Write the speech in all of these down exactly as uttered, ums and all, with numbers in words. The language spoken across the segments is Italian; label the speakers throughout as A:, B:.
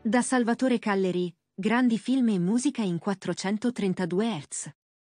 A: Da Salvatore Calleri, grandi film e musica in quattrocentotrentadue hertz.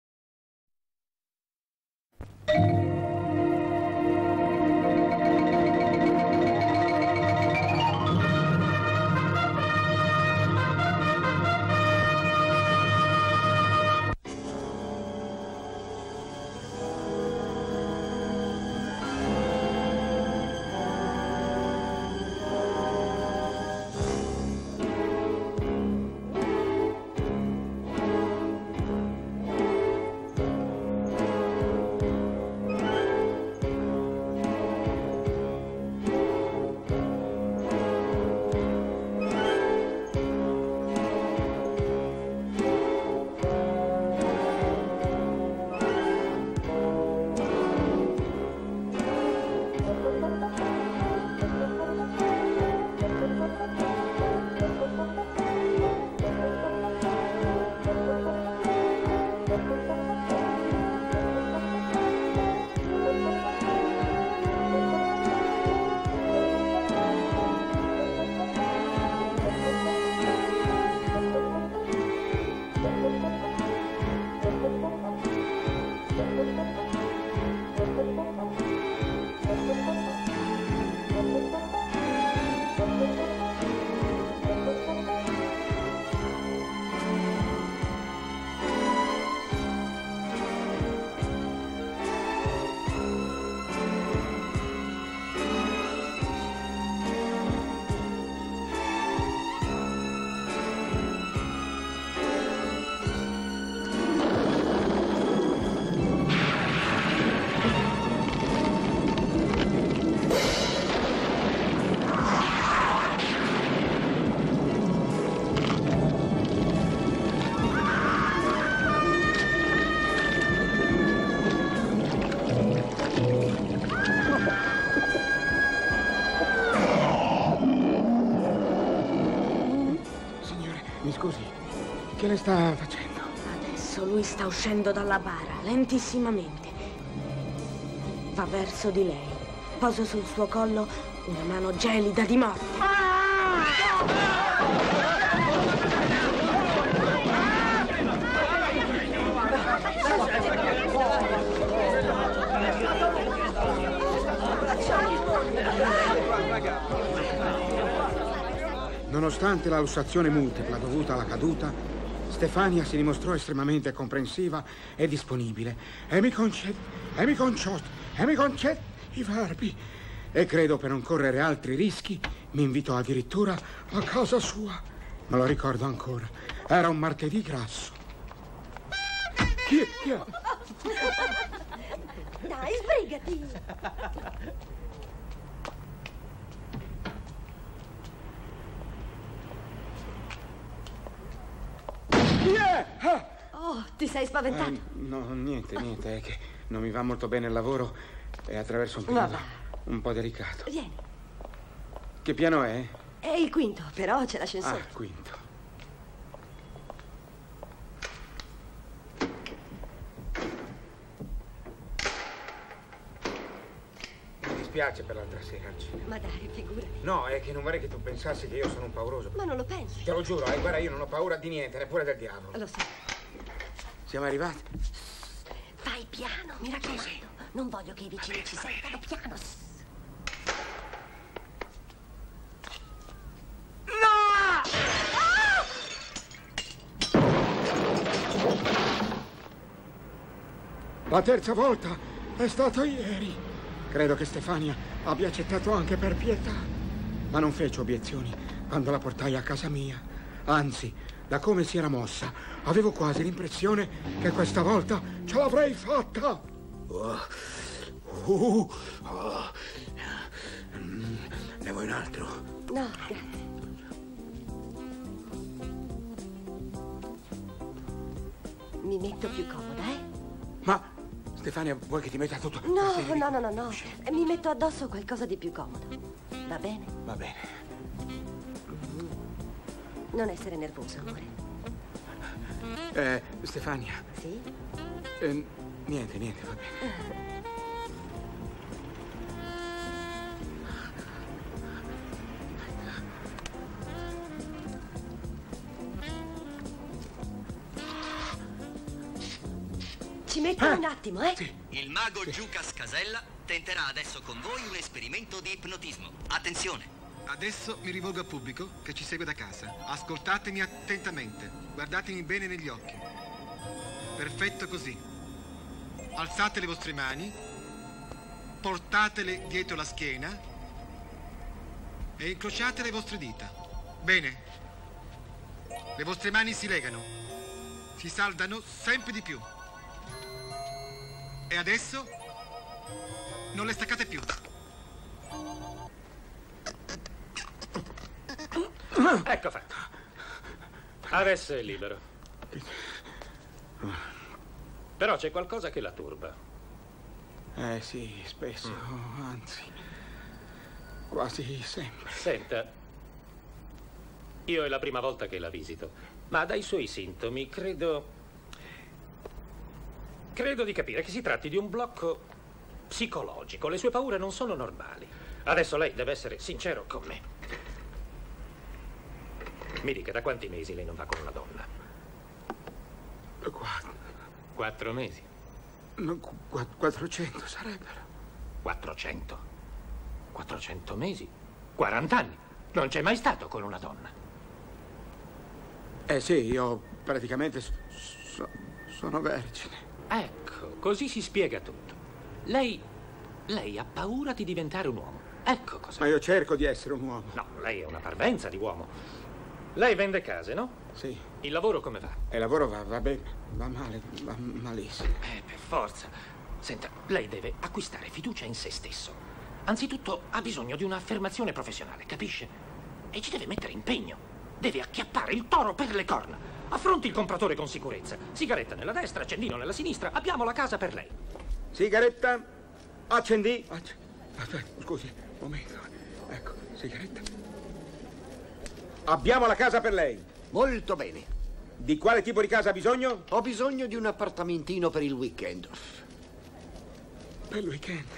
B: Che le sta facendo?
C: Adesso lui sta uscendo dalla bara, lentissimamente. Va verso di lei. Poso sul suo collo una mano gelida di morte.
B: Nonostante la lussazione multipla dovuta alla caduta, Stefania si dimostrò estremamente comprensiva e disponibile. E mi concesse, e mi concesse, e mi concesse i verbi. E credo, per non correre altri rischi, mi invitò addirittura a casa sua. Me lo ricordo ancora. Era un martedì grasso. Chi è? Chi è?
D: Dai, sbrigati!
B: Yeah!
D: Oh, ti sei spaventato?
B: Eh, no, niente, niente. È che non mi va molto bene il lavoro e attraverso un periodo un po' delicato.
D: Vieni.
B: Che piano è?
D: È il quinto, però c'è l'ascensore.
B: Ah, quinto. Mi dispiace per l'altra sera al cinema.
D: Ma dai, figurati.
B: No, è che non vorrei che tu pensassi che io sono un pauroso.
D: Ma non lo pensi?
B: Te lo giuro, eh, guarda, io non ho paura di niente, neppure del diavolo.
D: Lo so.
B: Siamo arrivati?
D: Fai piano, mi raccomando. Non voglio che i vicini ci sentano. Piano.
B: No! La terza volta è stato ieri. Credo che Stefania abbia accettato anche per pietà. Ma non fece obiezioni quando la portai a casa mia. Anzi, da come si era mossa, avevo quasi l'impressione che questa volta ce l'avrei fatta. Oh. Uh. Oh. Mm. Ne vuoi un altro?
D: No, grazie. Mi metto più comoda, eh?
B: Ma, Stefania, vuoi che ti metta tutto?
D: No, no, no, no, no. Mi metto addosso qualcosa di più comodo. Va bene?
B: Va bene.
D: Non essere nervoso, amore.
B: Eh, Stefania.
D: Sì?
B: Eh, niente, niente, va bene.
D: metta un attimo, eh?
B: Sì.
E: Il mago Giucas Casella tenterà adesso con voi un esperimento di ipnotismo. Attenzione!
F: Adesso mi rivolgo al pubblico che ci segue da casa. Ascoltatemi attentamente. Guardatemi bene negli occhi. Perfetto così. Alzate le vostre mani, portatele dietro la schiena e incrociate le vostre dita. Bene. Le vostre mani si legano, si saldano sempre di più. E adesso non le staccate più.
G: Ecco fatto. Adesso è libero. Però c'è qualcosa che la turba.
B: Eh sì, spesso, mm. anzi, quasi sempre.
G: Senta, io è la prima volta che la visito, ma dai suoi sintomi credo... Credo di capire che si tratti di un blocco psicologico. Le sue paure non sono normali. Adesso lei deve essere sincero con me. Mi dica, da quanti mesi lei non va con una donna?
B: Quattro.
G: Quattro mesi?
B: No, qu- quattrocento sarebbero.
G: Quattrocento? Quattrocento mesi? Quarant'anni? Non c'è mai stato con una donna?
B: Eh sì, io praticamente so- so- sono vergine.
G: Ecco, così si spiega tutto. Lei... lei ha paura di diventare un uomo. Ecco cos'è.
B: Ma io cerco di essere un uomo.
G: No, lei è una parvenza di uomo. Lei vende case, no?
B: Sì.
G: Il lavoro come va?
B: E il lavoro va, va bene, va male, va malissimo.
G: Eh, per forza. Senta, lei deve acquistare fiducia in se stesso. Anzitutto ha bisogno di un'affermazione professionale, capisce? E ci deve mettere impegno. Deve acchiappare il toro per le corna. Affronti il compratore con sicurezza. Sigaretta nella destra, accendino nella sinistra. Abbiamo la casa per lei.
B: Sigaretta, accendi. Acc- Aspetta, scusi, un momento. Ecco, sigaretta. Abbiamo la casa per lei.
H: Molto bene.
B: Di quale tipo di casa ha bisogno?
H: Ho bisogno di un appartamentino per il weekend.
B: Per il weekend.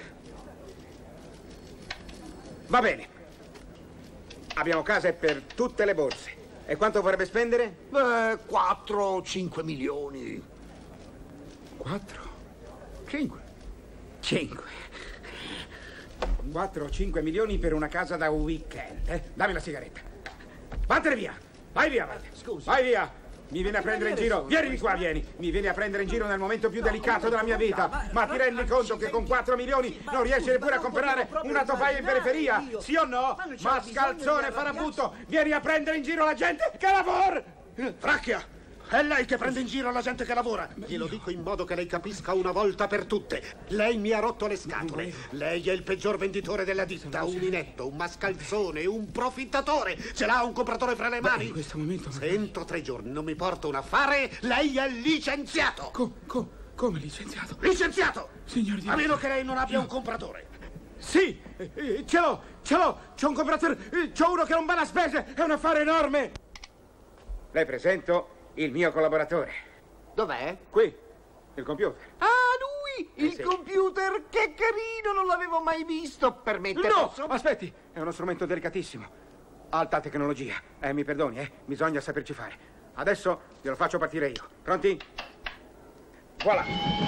B: Va bene. Abbiamo case per tutte le borse. E quanto vorrebbe spendere?
H: Beh, quattro o cinque milioni.
B: Quattro?
H: Cinque.
B: Cinque. Quattro o cinque milioni per una casa da un weekend, eh? Dammi la sigaretta. Vattene via! Vai via, vai.
H: Scusi.
B: Vai via! Mi vieni a prendere in giro. Vieni qua, vieni. Mi vieni a prendere in giro nel momento più delicato della mia vita. Ma ti rendi conto che con quattro milioni non riesci neppure a comprare una topaia in periferia? Sì o no? Mascalzone farabutto! Vieni a prendere in giro la gente che lavora!
H: Fracchia! È lei che prende in giro la gente che lavora. Glielo dico in modo che lei capisca una volta per tutte. Lei mi ha rotto le scatole. Lei è il peggior venditore della ditta. Un inetto, un mascalzone, un profittatore. Ce l'ha un compratore fra le mani.
B: In questo momento...
H: Se entro tre giorni non mi porta un affare, lei è licenziato.
B: Co- co- come licenziato?
H: Licenziato!
B: Signor Dio.
H: A meno che lei non abbia un compratore.
B: Sì, eh, eh, ce l'ho, ce l'ho. C'è un compratore, eh, c'ho uno che non va a spese. È un affare enorme. Le presento il mio collaboratore.
H: Dov'è?
B: Qui, il computer.
H: Ah, lui! Il
B: Eh, sì.
H: computer! Che carino! Non l'avevo mai visto. Permette,
B: No,
H: posso?
B: aspetti, è uno strumento delicatissimo. Alta tecnologia. Eh, mi perdoni, eh, bisogna saperci fare. Adesso glielo faccio partire io. Pronti? Voilà.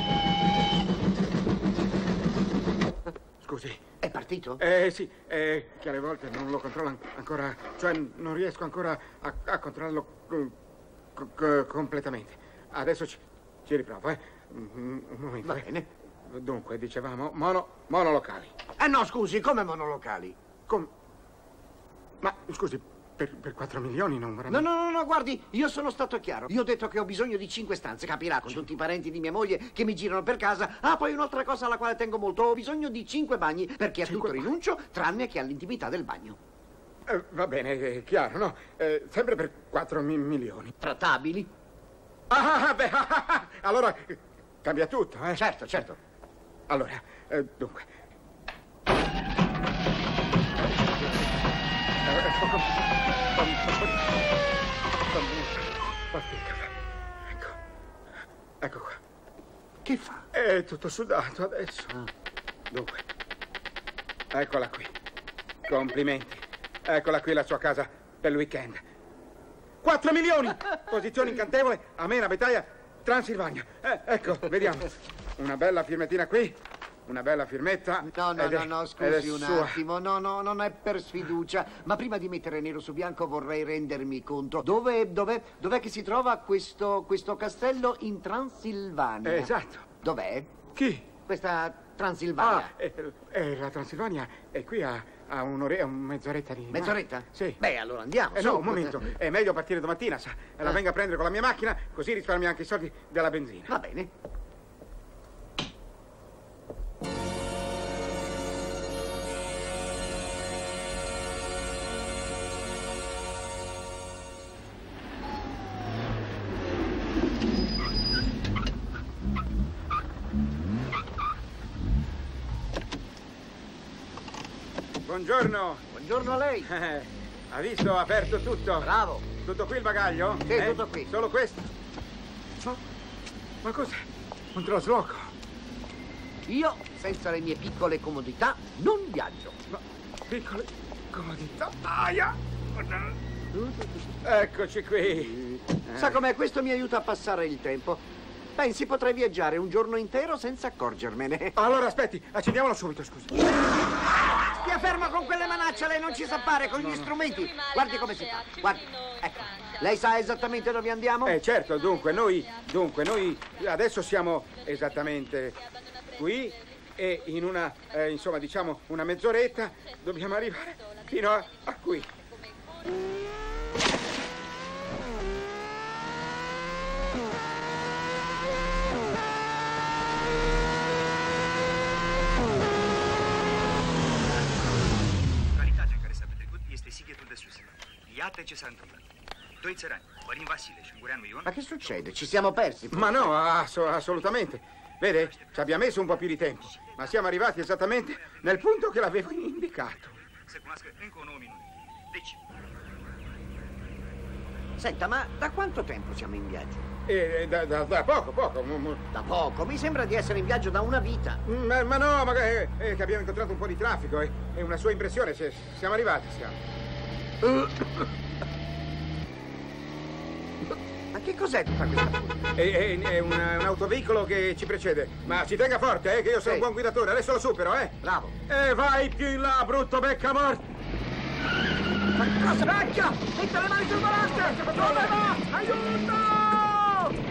B: Scusi.
H: È partito?
B: Eh sì, eh, che alle volte non lo controllo an- ancora, cioè non riesco ancora a, a controllarlo co- co- completamente. Adesso ci, ci riprovo, eh. Un, un momento.
H: Va
B: eh.
H: bene.
B: Dunque, dicevamo, mono, monolocali.
H: Eh no, scusi, come monolocali?
B: Com- Ma, scusi, per, per quattro milioni non vorrei...
H: No, no, no, no, guardi, io sono stato chiaro. Io ho detto che ho bisogno di cinque stanze, capirà, con tutti i parenti di mia moglie che mi girano per casa. Ah, poi un'altra cosa alla quale tengo molto, ho bisogno di cinque bagni, perché a
B: Cinque
H: tutto rinuncio, tranne che all'intimità del bagno.
B: Eh, va bene, è chiaro, no? Eh, sempre per quattro mi- milioni.
H: Trattabili?
B: Ah, ah, beh, ah, ah, ah, allora cambia tutto, eh?
H: Certo, certo.
B: Allora, eh, dunque. Eh, poco- pom- pom- pom- Basta il caffè. Ecco. Ecco qua.
H: Che fa?
B: È tutto sudato adesso.
H: Ah.
B: Dunque. Eccola qui. Complimenti. Eccola qui la sua casa per il weekend. quattro milioni! Posizione incantevole, a me una vecchiaia Transilvania. Eh, ecco, vediamo. Una bella firmettina qui. Una bella firmetta.
I: No, no,
B: ed
I: no,
B: è-
I: no,
B: ed
I: scusi
B: è
I: un
B: sua.
I: attimo. No, no, non è per sfiducia. Ma prima di mettere nero su bianco vorrei rendermi conto. Dove, dov'è, dov'è che si trova questo, questo castello in Transilvania?
B: Eh, esatto.
I: Dov'è?
B: Chi?
I: Questa Transilvania.
B: Ah, eh, eh, la Transilvania è qui a, a un'ora, un mezz'oretta di...
I: Mezz'oretta?
B: Sì.
I: Beh, allora andiamo.
B: Eh
I: su.
B: no, un momento. È meglio partire domattina, sa. E la
I: Eh.
B: vengo a prendere con la mia macchina, così risparmio anche i soldi della benzina.
I: Va bene.
B: Buongiorno.
I: Buongiorno a lei.
B: Eh, ha visto? Ha aperto tutto.
I: Bravo.
B: Tutto qui il bagaglio?
I: Sì,
B: Eh?
I: tutto qui.
B: Solo questo? Ma, ma cos'è? Un trasloco?
I: Io, senza le mie piccole comodità, non viaggio.
B: Ma piccole comodità. Aia! Eccoci qui.
I: Sa com'è? Questo mi aiuta a passare il tempo. Pensi, potrei viaggiare un giorno intero senza accorgermene.
B: Allora, aspetti, accendiamolo subito, scusi.
I: Stia fermo con quelle manacce, lei non ci sa fare con gli strumenti. Guardi come si fa, guardi. Ecco, lei sa esattamente dove andiamo?
B: Eh, certo, dunque, noi, dunque, noi adesso siamo esattamente qui e in una, eh, insomma, diciamo, una mezz'oretta dobbiamo arrivare fino a, a qui.
I: Ma che succede? Ci siamo persi?
B: Ma no, ass- assolutamente. Vede, ci abbiamo messo un po' più di tempo, ma siamo arrivati esattamente nel punto che l'avevo indicato.
I: Senta, ma da quanto tempo siamo in viaggio?
B: E da, da- da poco, poco. mu- mu-
I: Da poco, mi sembra di essere in viaggio da una vita.
B: Ma, ma no, ma eh, eh, che abbiamo incontrato un po' di traffico. eh, È una sua impressione, se- siamo arrivati, siamo.
I: Ma che cos'è tutta questa furia?
B: È, è- è un, un autoveicolo che ci precede. Ma ci tenga forte, eh, che io sono
I: Sì.
B: un buon guidatore. Adesso lo supero, eh.
I: Bravo.
B: E vai più in là, brutto beccamorto.
I: Ma cosa? Vecchia! Metta le mani sul volante! Dove va? Aiuto!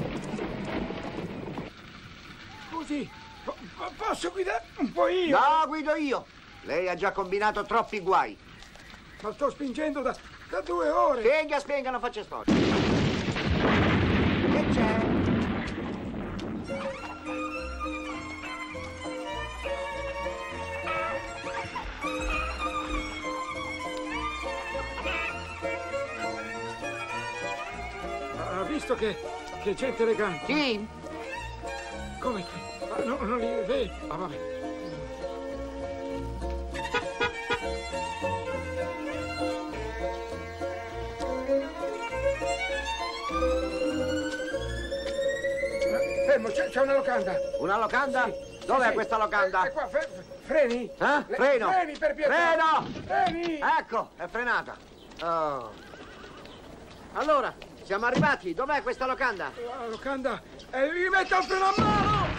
B: Scusi, po- po- posso guidare un po' io?
I: No, guido io. Lei ha già combinato troppi guai.
B: Ma sto spingendo da, da due ore.
I: Spiega, spiega, non faccia storia. Che c'è?
B: Ha visto che, che gente elegante?
I: Sì?
B: Come che? Ah, no, non li vedi? Ah, vabbè. Fermo, c'è, c'è una locanda.
I: Una locanda?
B: Sì,
I: Dov'è
B: sì.
I: questa locanda?
B: È qua, fe- freni?
I: Eh?
B: Le-
I: Freno!
B: Freni, per pietà!
I: Freno!
B: Freni!
I: Ecco, è frenata. Oh. Allora, siamo arrivati. Dov'è questa locanda?
B: La locanda e gli metto il freno a mano!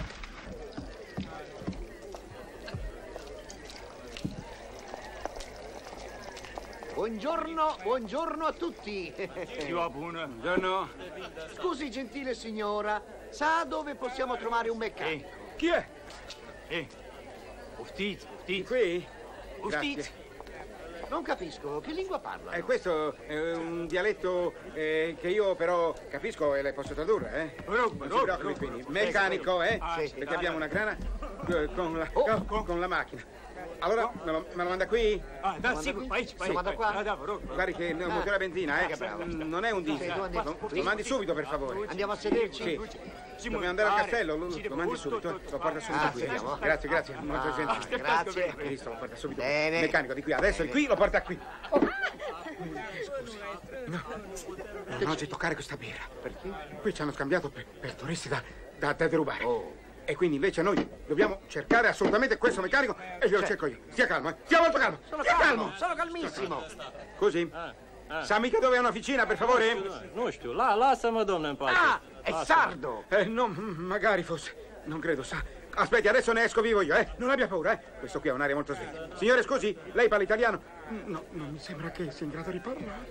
I: Buongiorno, buongiorno a tutti.
B: Buongiorno.
I: Scusi, gentile signora, sa dove possiamo trovare un meccanico?
B: Chi è?
J: Eh, uftiz,
B: Di
J: uftiz,
B: qui?
J: uftiz.
B: Grazie.
I: Non capisco, che lingua parla?
B: Eh, questo è un dialetto eh, che io però capisco e le posso tradurre, eh? Non si preoccupi, quindi. Meccanico, eh?
I: Sì.
B: Perché abbiamo una grana eh, con la,
I: Oh.
B: con, con la macchina. Allora, me lo, me lo manda qui?
J: Ah, da, sì, vai, vai,
I: Vada qua?
J: vai, da, però.
B: Guardi che è un motore a benzina, eh?
I: che bravo.
B: Mm, Non è un diesel.
I: Sì,
B: Lo, lo mandi subito, per favore.
I: Andiamo a sederci?
B: Sì. Dobbiamo andare al castello, lo, lo mandi subito, eh. Lo porta subito
I: Ah,
B: qui.
I: sì, andiamo.
B: Grazie, grazie. Molto
I: Ah,
B: gentile.
I: grazie.
B: Hai visto, lo porta subito.
I: Bene.
B: Meccanico di qui, adesso è qui, lo porta qui. Oh. Scusi. No, non oggi toccare questa birra.
I: Perché?
B: Qui ci hanno scambiato per, per turisti da, da, da derubare.
I: Oh.
B: E quindi invece noi dobbiamo cercare assolutamente questo meccanico e glielo cerco io. Stia calmo, eh. Stia molto calmo.
I: Sono
B: Stia
I: calmo,
B: calmo.
I: sono calmissimo.
B: Così? Ah. Sa mica dove è un'officina, per favore?
J: Nu știu, nu știu. La, lasă-mă, domnule, în pace.
I: Ah, è
J: Lasă-mă.
I: sardo!
B: Eh, no, magari fosse. Non credo, sa. Aspetti, adesso ne esco vivo io, eh? Non abbia paura, eh? Questo qui ha un'aria molto sveglia. Signore, scusi, lei parla italiano? No, non mi sembra che sia in grado di parlare.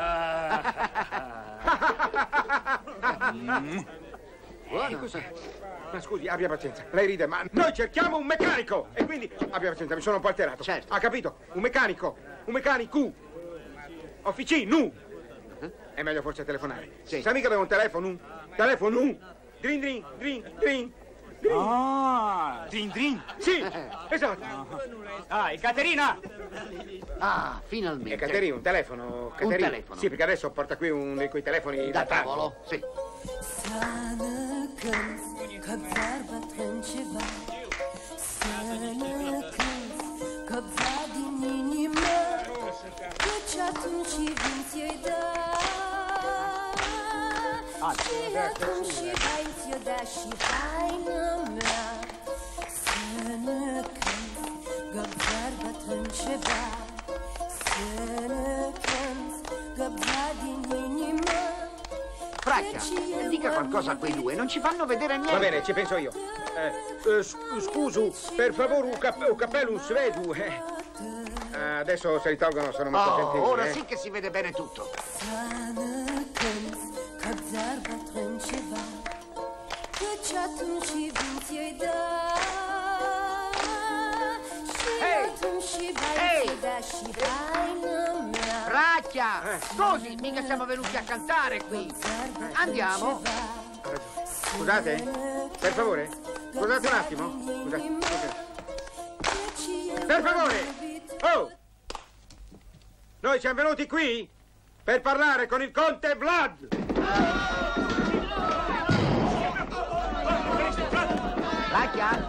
J: Ah.
B: mm. Buono. Cos'è? Ma scusi, abbia pazienza. Lei ride, ma noi cerchiamo un meccanico! E quindi, abbia pazienza, mi sono un po' alterato.
I: Certo.
B: Ha capito? Un meccanico. Un meccanico. Officino. È meglio forse telefonare.
I: Sì.
B: Sa mica dove è un telefono? Telefono. Drin, drin, drin, drin.
J: Ah, Drin Drin.
B: Sì, esatto.
J: Ah, Caterina!
I: Ah, finalmente.
B: E Caterina, un telefono, Caterina.
I: Un telefono.
B: Sì, perché adesso porta qui uno di quei telefoni
I: Da
B: da
I: tavolo, sì.
K: Și atunci și hai ți-o da și haina mea. Să ne cânti, găbzar bătrân ceva. Să ne cânti, găbzar din inimă.
I: Fracchia, dica qualcosa a quei due, non ci fanno vedere niente.
B: Va bene, ci penso io. Eh, eh, scusu, per favore, un, cap un cappello, un svedu. Eh. Eh, adesso se li tolgono sono molto
I: Oh,
B: gentili.
I: ora
B: eh.
I: sì che si vede bene tutto.
K: Găbzar bătrân ceva. Căci atunci vin ți-o da. Și atunci și vai ți-o da și haina mea.
I: Fracchia, scusi, mica siamo venuti a cantare qui. Andiamo.
B: Scusate, per favore, scusate un attimo. Scusate, scusate. Per favore! Oh! Noi siamo venuti qui per parlare con il conte Vlad!
I: Fracchia?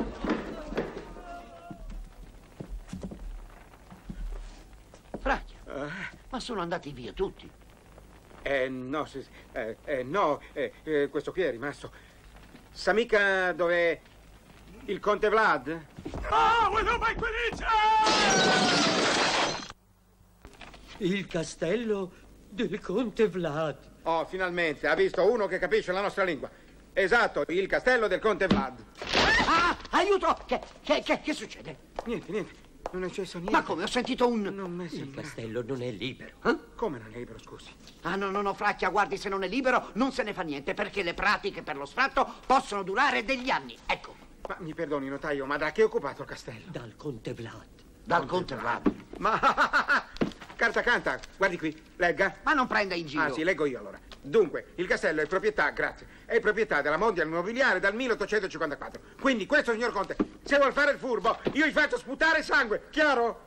I: Fracchia, ma sono andati via tutti.
B: Eh, no, sì, eh, eh, no, eh, eh, questo qui è rimasto. Sa mica dov'è il conte Vlad?
L: Il castello del conte Vlad.
B: Oh, finalmente, ha visto uno che capisce la nostra lingua. Esatto, il castello del conte Vlad.
I: Ah, aiuto! Che, che, che, che succede?
B: Niente, niente, non è successo niente.
I: Ma come, ho sentito un...
B: Non mi
L: Il
B: sembra.
L: castello non è libero.
I: Eh?
B: Come non è libero, scusi?
I: Ah, no, no, no, Fracchia, guardi, se non è libero non se ne fa niente, perché le pratiche per lo sfratto possono durare degli anni. Ecco.
B: Ma mi perdoni, notaio, ma da che è occupato il castello?
L: Dal conte Vlad.
I: Dal conte Vlad.
B: Ma... Carta canta, guardi qui, legga.
I: Ma non prenda in giro.
B: Ah, sì, leggo io allora. Dunque, il castello è proprietà, grazie, è proprietà della Mondial Immobiliare dal milleottocentocinquantaquattro. Quindi questo, signor Conte, se vuol fare il furbo, io gli faccio sputare sangue, chiaro?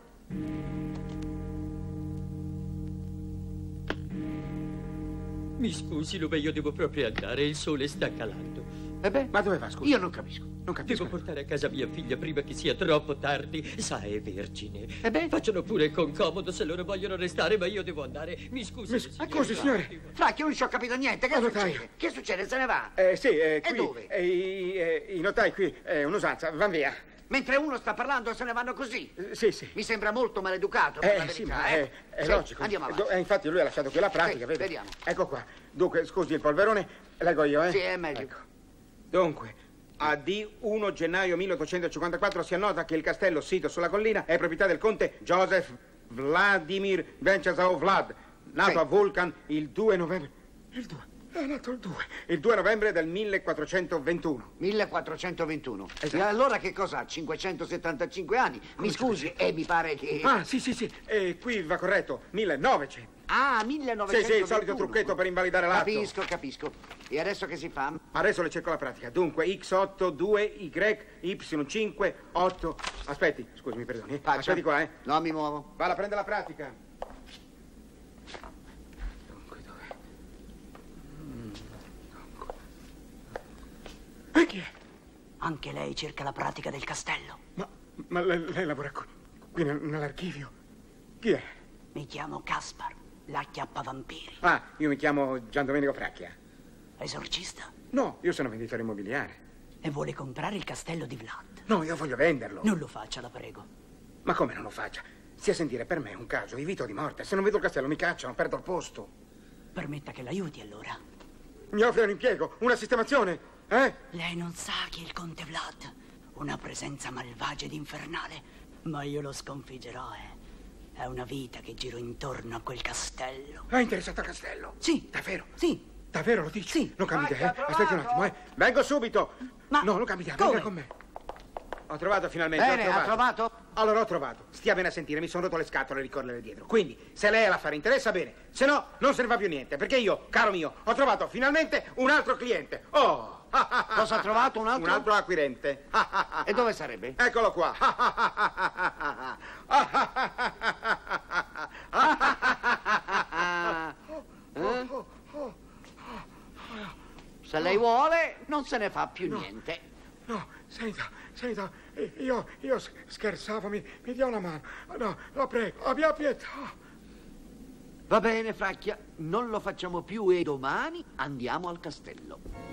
L: Mi scusi, Lume, io devo proprio andare, il sole sta calando.
I: E beh,
B: Ma dove va, scusi?
I: io non capisco.
B: Non capisco.
L: Devo portare a casa mia figlia prima che sia troppo tardi. Sa, è vergine.
I: E beh?
L: Facciano pure con comodo se loro vogliono restare, ma io devo andare. Mi scusi.
B: Mi
L: signora.
B: scusi, signore.
I: Fracchia, non ci ho capito niente. Che
B: Ma
I: succede?
B: notaio.
I: Che succede? Se ne va.
B: Eh, sì, eh, qui.
I: E dove?
B: eh, i, eh, I notai qui, è un'usanza, van via.
I: Mentre uno sta parlando se ne vanno così.
B: Eh, sì, sì.
I: Mi sembra molto maleducato, per la
B: Eh, sì,
I: verità,
B: ma
I: eh.
B: è, è
I: Sì,
B: logico.
I: Andiamo avanti.
B: Eh, infatti lui ha lasciato qui la pratica,
I: Sì,
B: vede?
I: vediamo.
B: Ecco qua. Dunque, scusi, il polverone, leggo io, eh?
I: Sì, è meglio.
B: Ecco. Dunque, a D uno gennaio milleottocentocinquantaquattro si annota che il castello sito sulla collina è proprietà del conte Joseph Vladimir Venceslau Vlad, nato
I: Sì.
B: a Vulcan il due novembre... Il due? È nato il due. Il due novembre del millequattrocentoventuno.
I: millequattrocentoventuno.
B: Esatto.
I: E allora che cosa? cinquecentosettantacinque anni. Mi scusi, e mi pare che...
B: Ah, sì, sì, sì. E qui va corretto. millenovecento.
I: Ah,
B: Sì,
I: millenovecentoventuno.
B: sì, il solito trucchetto per invalidare l'atto.
I: Capisco, capisco. E adesso che si fa?
B: Adesso le cerco la pratica. Dunque, X otto, due, Y, Y cinque, otto... Aspetti, scusi, mi perdoni. eh.
I: Faccia.
B: Aspetti qua, eh.
I: Non mi muovo.
B: Va a prendere la pratica. Dunque, dov'è? Mm, dunque. E chi è?
M: Anche lei cerca la pratica del castello.
B: Ma, ma lei, lei lavora qui, qui nel- nell'archivio? Chi è?
M: Mi chiamo Caspar, l'acchiappavampiri.
B: Ah, io mi chiamo Gian Domenico Fracchia.
M: Esorcista?
B: No, io sono venditore immobiliare.
M: E vuole comprare il castello di Vlad.
B: No, io voglio venderlo.
M: Non lo faccia, la prego.
B: Ma come non lo faccia? Stia a sentire, per me è un caso, evito di morte. Se non vedo il castello mi cacciano, perdo il posto.
M: Permetta che l'aiuti allora.
B: Mi offre un impiego, una sistemazione, eh?
M: Lei non sa chi è il conte Vlad. Una presenza malvagia ed infernale. Ma io lo sconfiggerò, eh. È una vita che giro intorno a quel castello.
B: È interessato al castello?
M: Sì.
B: Davvero?
M: Sì.
B: Davvero lo dici?
M: Sì.
B: Non cambi idea, eh? Aspetti un attimo, eh? Vengo subito.
M: Ma
B: no, non cambi idea,
M: come?
B: venga con me. Ho trovato finalmente.
I: Bene,
B: ho trovato.
I: ha trovato?
B: Allora ho trovato. Stia bene a sentire, mi sono rotto le scatole a ricorrere dietro. Quindi, se lei all'affare interessa, bene. Se no, non se ne fa più niente. Perché io, caro mio, ho trovato finalmente un altro cliente. Oh!
I: Cosa ha trovato, un altro?
B: Un altro acquirente.
I: E dove sarebbe?
B: Eccolo qua.
I: Eh? Se lei vuole, non se ne fa più
B: no,
I: niente.
B: No, senta, senta, io, io scherzavo, mi, mi dia una mano. No, lo prego, abbia pietà.
I: Va bene, Fracchia, non lo facciamo più e domani andiamo al castello.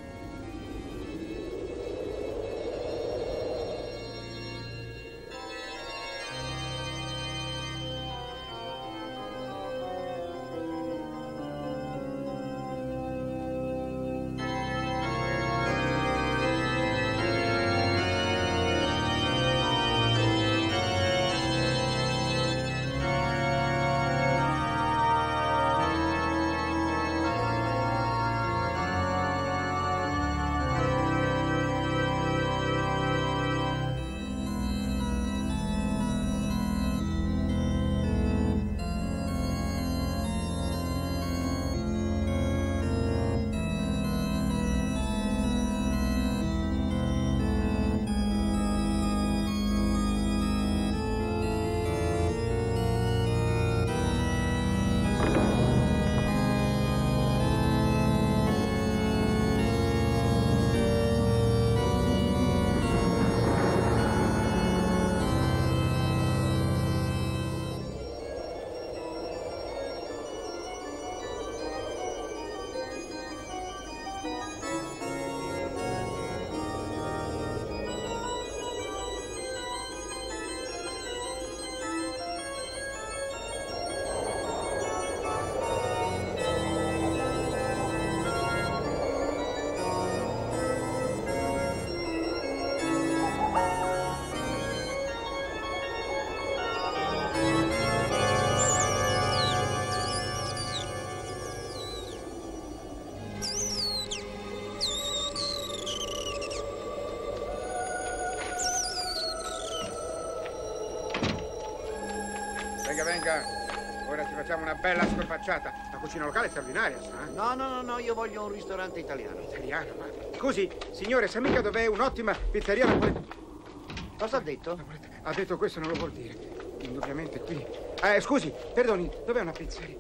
B: Venga, venga. Ora ci facciamo una bella scorpacciata. La cucina locale è straordinaria, sa?
I: No, no, no, no, io voglio un ristorante italiano.
B: Italiano, ma... Scusi, signore, sa mica dov'è un'ottima pizzeria napoletana?
I: Cosa ha detto?
B: Ha detto questo non lo vuol dire. Indubbiamente qui. Eh, scusi, perdoni, dov'è una pizzeria?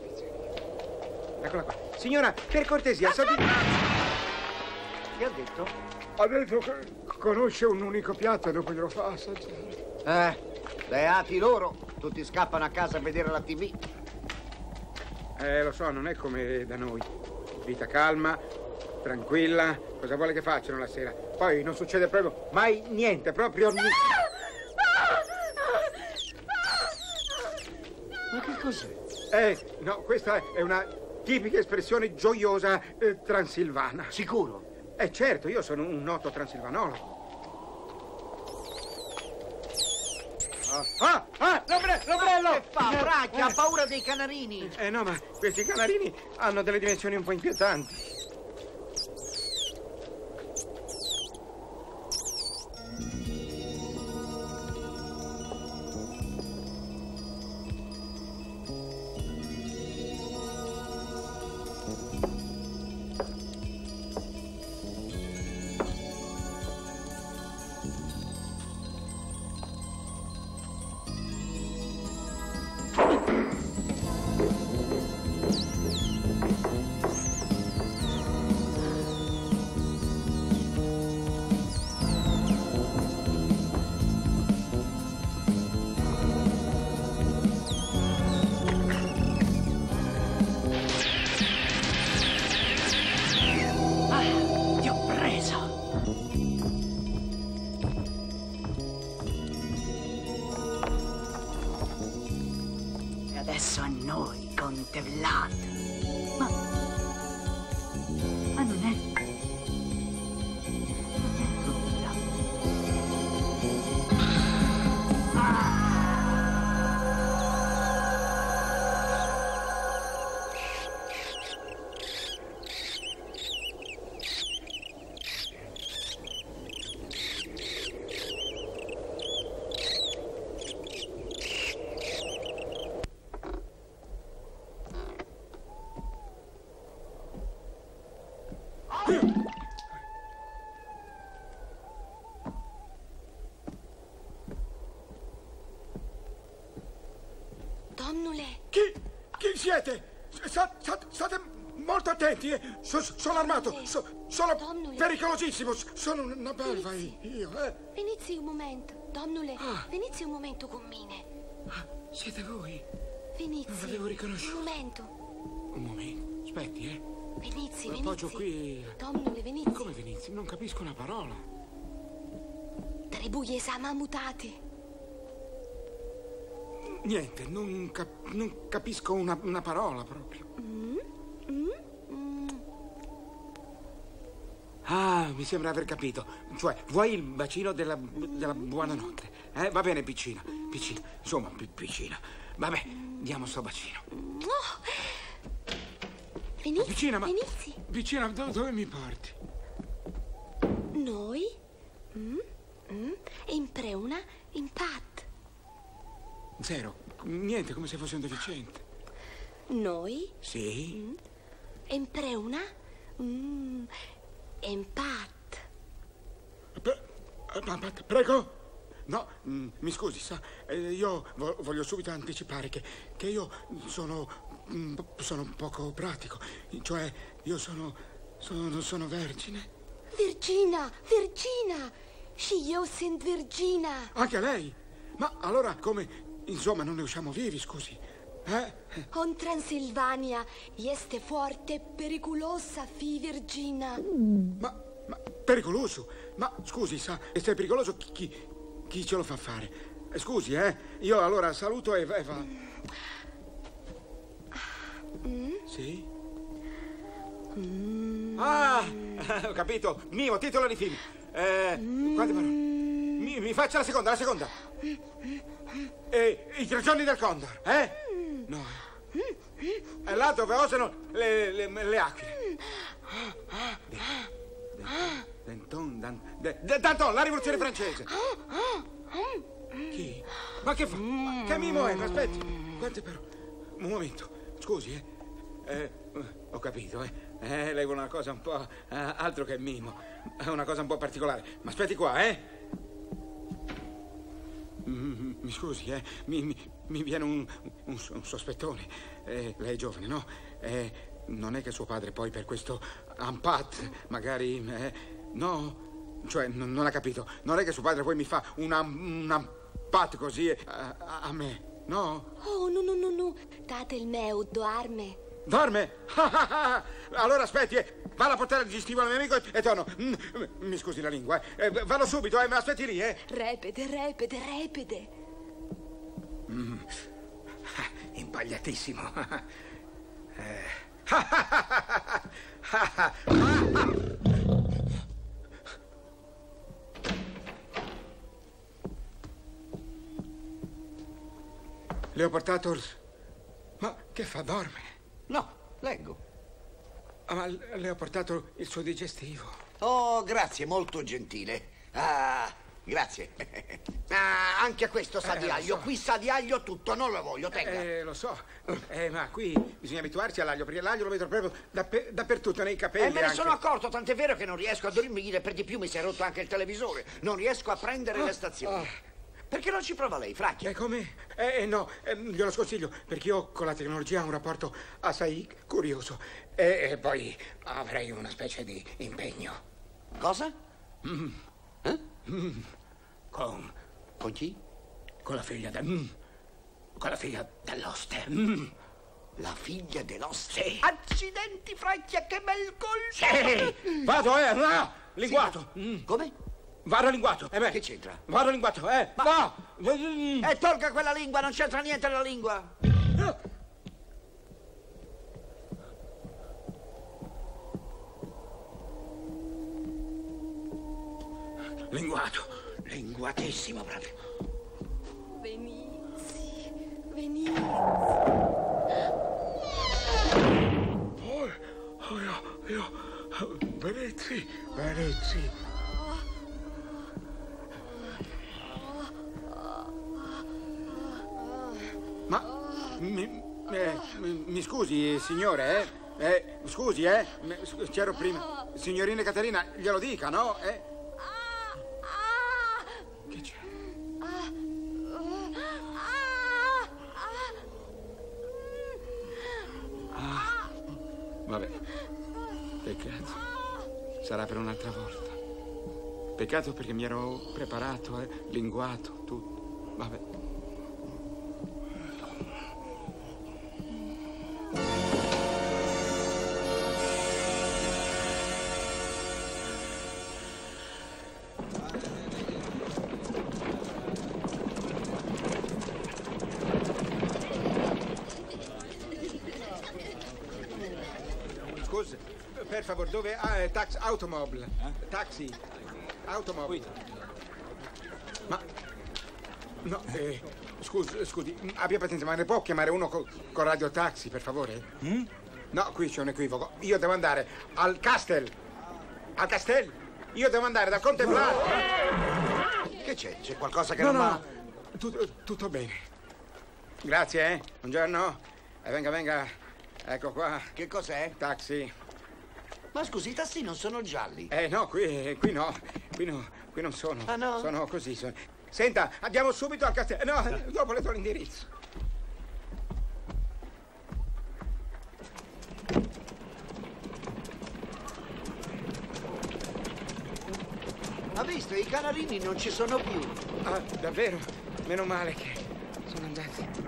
B: Pizzeria. Eccola qua. Signora, per cortesia, sa di...
I: Che ha detto?
B: Ha detto che conosce un unico piatto e dopo glielo fa assaggiare.
I: Eh, beati loro. Tutti scappano a casa a vedere la tivù.
B: Eh, lo so, non è come da noi. Vita calma, tranquilla. Cosa vuole che facciano la sera? Poi non succede proprio mai niente, proprio niente.
I: Ma che cos'è?
B: Eh, no, questa è una tipica espressione gioiosa eh, transilvana.
I: Sicuro?
B: Eh, certo, io sono un noto transilvanologo. Ah, ah, l'ombre- l'ombrello!
I: Che fa, Fracchia? Ha paura dei canarini?
B: Eh no, ma questi canarini hanno delle dimensioni un po' inquietanti.
M: adesso a noi, Conte Vlad. Ma... ma non è... non è nulla. Ah!
C: Donnule.
B: Chi? Chi siete? Sta, sta, state molto attenti, eh? So, sono armato, so, sono
C: Donnule.
B: pericolosissimo, sono una belva io, eh?
C: Venizi un momento, Donnule.
B: Ah.
C: Venizi un momento con me.
B: Ah, siete voi?
C: Venizi.
B: Non l'avevo riconosciuto.
C: Un momento.
B: Un momento, aspetti, eh?
C: Venizi,
B: Lo appoggio
C: Venizi.
B: qui.
C: Donnule, Venizi.
B: Come Venizi? Non capisco una parola.
C: Trebuye sama mutati.
B: Niente, non, cap- non capisco una, una parola proprio.
C: Mm? Mm? Mm.
B: Ah, mi sembra aver capito. Cioè, vuoi il bacino della, della buonanotte? Eh? Va bene, piccina, piccina. Insomma, pi- piccina. Vabbè, diamo sto bacino.
C: Oh. Venizi,
B: Piccina, ma...
C: Venizi.
B: Piccina, do- dove mi porti?
C: Noi? Mm? Mm? Impre una impat.
B: Zero. Niente, come se fossi un deficiente.
C: Noi?
B: Sì?
C: Mm? Impre una mm. impat.
B: Pre- eh, prego? No, mm, mi scusi, sa, eh, io vo- voglio subito anticipare che, che io sono, mm, sono poco pratico. Cioè, io sono, sono, sono vergine.
C: Virgina, Virgina. Io sono Virgina.
B: Anche lei? Ma allora come, insomma, non ne usciamo vivi, scusi? Eh?
C: On Transilvania este forte pericolosa fi Virgina.
B: Ma, ma pericoloso? Ma scusi, sa, se è pericoloso chi, chi, chi ce lo fa fare? Eh, Scusi, eh? Io allora saluto e va. E va.
C: Mm?
B: Sì?
C: Mm.
B: Ah, ho capito. Mio titolo di film. Eh, quante parole? Mi, mi faccia la seconda, la seconda. Eh, I tre giorni del Condor, eh? No. È là dove osano le, le, le aquile. Denton, Dan, de, de, Danton, la rivoluzione francese. Chi? Ma che fa? Ma che mimo è? Aspetti. Quante parole? Un momento, scusi, eh. Eh, ho capito, eh. Eh, lei vuole una cosa un po'... eh, altro che mimo. È una cosa un po' particolare. Ma aspetti qua, eh. Mm, mi scusi, eh. Mi, mi, mi viene un, un, un sospettone. Eh, lei è giovane, no? Eh, non è che suo padre poi per questo ampat, magari... Eh, no? Cioè, non, non ha capito. Non è che suo padre poi mi fa un, am, un ampat così eh, a, a me, no?
C: Oh, no, no, no, no. Date il meu, doarme.
B: Dorme? Allora aspetti, eh. Vado a portare il digestivo al mio amico e torno. Mm, mi scusi la lingua, eh. Eh, vado subito, eh. Mi aspetti lì, eh.
C: Repete, repete, repete.
B: Mm. Impagliatissimo. eh. Le ho portato... Ma che fa, dorme?
I: No, leggo.
B: Ah, ma le ho portato il suo digestivo.
I: Oh, grazie, molto gentile. Ah, grazie. Ah, anche a questo sa
B: Eh,
I: di
B: lo
I: aglio.
B: so.
I: Qui sa di aglio tutto, non lo voglio, tenga.
B: Eh, lo so. Eh, ma qui bisogna abituarsi all'aglio, perché l'aglio lo vedo proprio dappe- dappertutto, nei capelli
I: E me ne
B: anche.
I: sono accorto, tant'è vero che non riesco a dormire, per di più mi si è rotto anche il televisore. Non riesco a prendere
B: Ah,
I: le stazioni.
B: ah.
I: Perché non ci prova lei, Fracchia?
B: E come? Eh, eh, no, eh, glielo sconsiglio, perché io con la tecnologia ho un rapporto assai curioso. E, e poi avrei una specie di impegno.
I: Cosa?
B: Mm.
I: Eh?
B: Mm. Con...
I: Con chi?
B: Con la figlia del... Mm. Con la figlia dell'oste. Mm.
I: La figlia dell'oste?
B: Sì.
I: Accidenti, Fracchia, che bel colpo!
B: Sì! Vado, eh! No! Linguato!
I: Sì.
B: Mm.
I: Come?
B: Vado linguato, eh beh.
I: Che c'entra?
B: Vado linguato, eh!
I: Ma-
B: No!
I: E tolga quella lingua, non c'entra niente la lingua!
B: Linguato, linguatissimo proprio.
K: Venizi, Venizi.
B: Oh, oh, io, io, Venezzi, Venezzi. Ma mi, eh, mi, mi scusi, signore, eh? eh scusi, eh? C'ero prima. Signorina Caterina, glielo dica, no? Eh? Che c'è? Ah, vabbè. Peccato. Sarà per un'altra volta. Peccato perché mi ero preparato, eh? Linguato, tutto. Vabbè. Scusa, per favore, dove? Ah, è tax, automobile. Eh? Taxi. Automobile. Ma... No, eh, scusi, scusi, abbia pazienza, ma ne può chiamare uno con co radio taxi, per favore? Mm? No, qui c'è un equivoco. Io devo andare al Castel. Al Castel. Io devo andare dal Conte Vlad.
I: Che c'è? C'è qualcosa che
B: no,
I: non
B: no,
I: va?
B: Tutto, tutto bene. Grazie, eh. Buongiorno. Eh, venga, venga. Ecco qua.
I: Che cos'è?
B: Taxi.
I: Ma scusi, i tassi non sono gialli.
B: Eh, no, qui, qui no. Qui no, qui non sono.
I: Ah, no?
B: Sono così. Sono... Senta, andiamo subito al castello. No, dopo le do l'indirizzo.
I: Ha visto? I canarini non ci sono più.
B: Ah, davvero? Meno male che sono andati.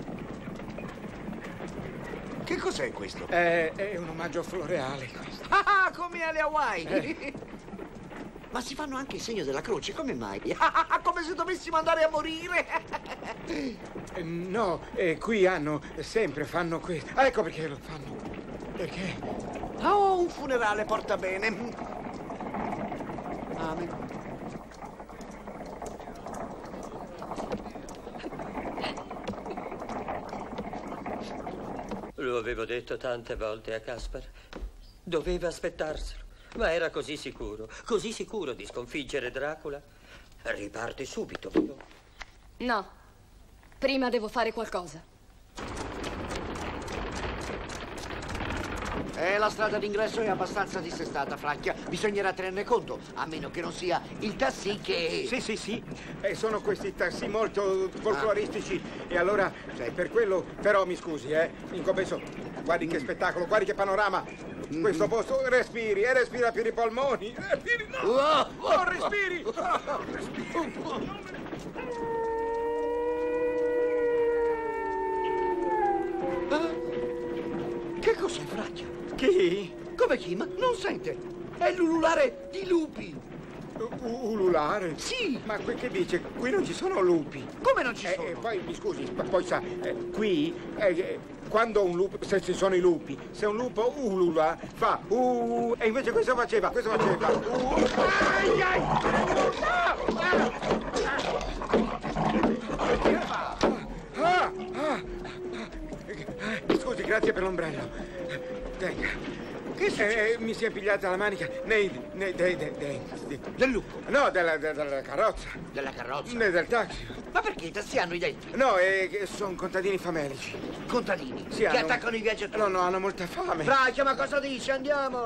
I: Che cos'è questo?
B: Eh, è un omaggio floreale questo.
I: Ah, come alle Hawaii!
B: Eh.
I: Ma si fanno anche il segno della croce, come mai? Come se dovessimo andare a morire!
B: Eh, no, eh, qui hanno, sempre fanno questo. Ah, ecco perché lo fanno. Perché?
I: Oh, un funerale porta bene. Amen.
L: Lo avevo detto tante volte a Caspar. Doveva aspettarselo. Ma era così sicuro, così sicuro di sconfiggere Dracula. Riparte subito.
N: No. Prima devo fare qualcosa.
I: Eh, la strada d'ingresso è abbastanza dissestata, Fracchia. Bisognerà tenerne conto, a meno che non sia il taxi che...
B: Sì, sì, sì. Eh, sono questi taxi molto folcloristici. Ah. E allora, cioè, per quello... Però mi scusi, eh. In compenso, guardi mm. che spettacolo, guardi che panorama. Mm. Questo posto, respiri, e respira per i polmoni. Respiri, no! Oh, oh, respiri! Oh, respiri!
I: Che cos'è, Fracchia?
B: Chi?
I: Come chi? Ma non sente? È l'ululare di lupi.
B: U ululare?
I: Sì.
B: Ma qui che dice? Qui non ci sono lupi.
I: Come non ci
B: eh,
I: sono?
B: Eh, poi mi scusi, poi sa, eh, qui eh, quando un lupo, se ci sono i lupi, se un lupo ulula fa uh, e invece questo faceva, questo faceva uh, ai, ai, ah, ah, ah, scusi, grazie per l'ombrello. Tenga. Eh, mi si è pigliata la manica nei... nei dei, dei, dei, dei.
I: Del lupo?
B: No, della, della, della carrozza.
I: Della carrozza?
B: Ne, del taxi.
I: Ma perché i tassi hanno i denti?
B: No, eh, sono contadini famelici.
I: Contadini?
B: Sì,
I: che
B: hanno...
I: attaccano i viaggiatori?
B: No, no, hanno molta fame.
I: Fracchia, ma cosa dici? Andiamo!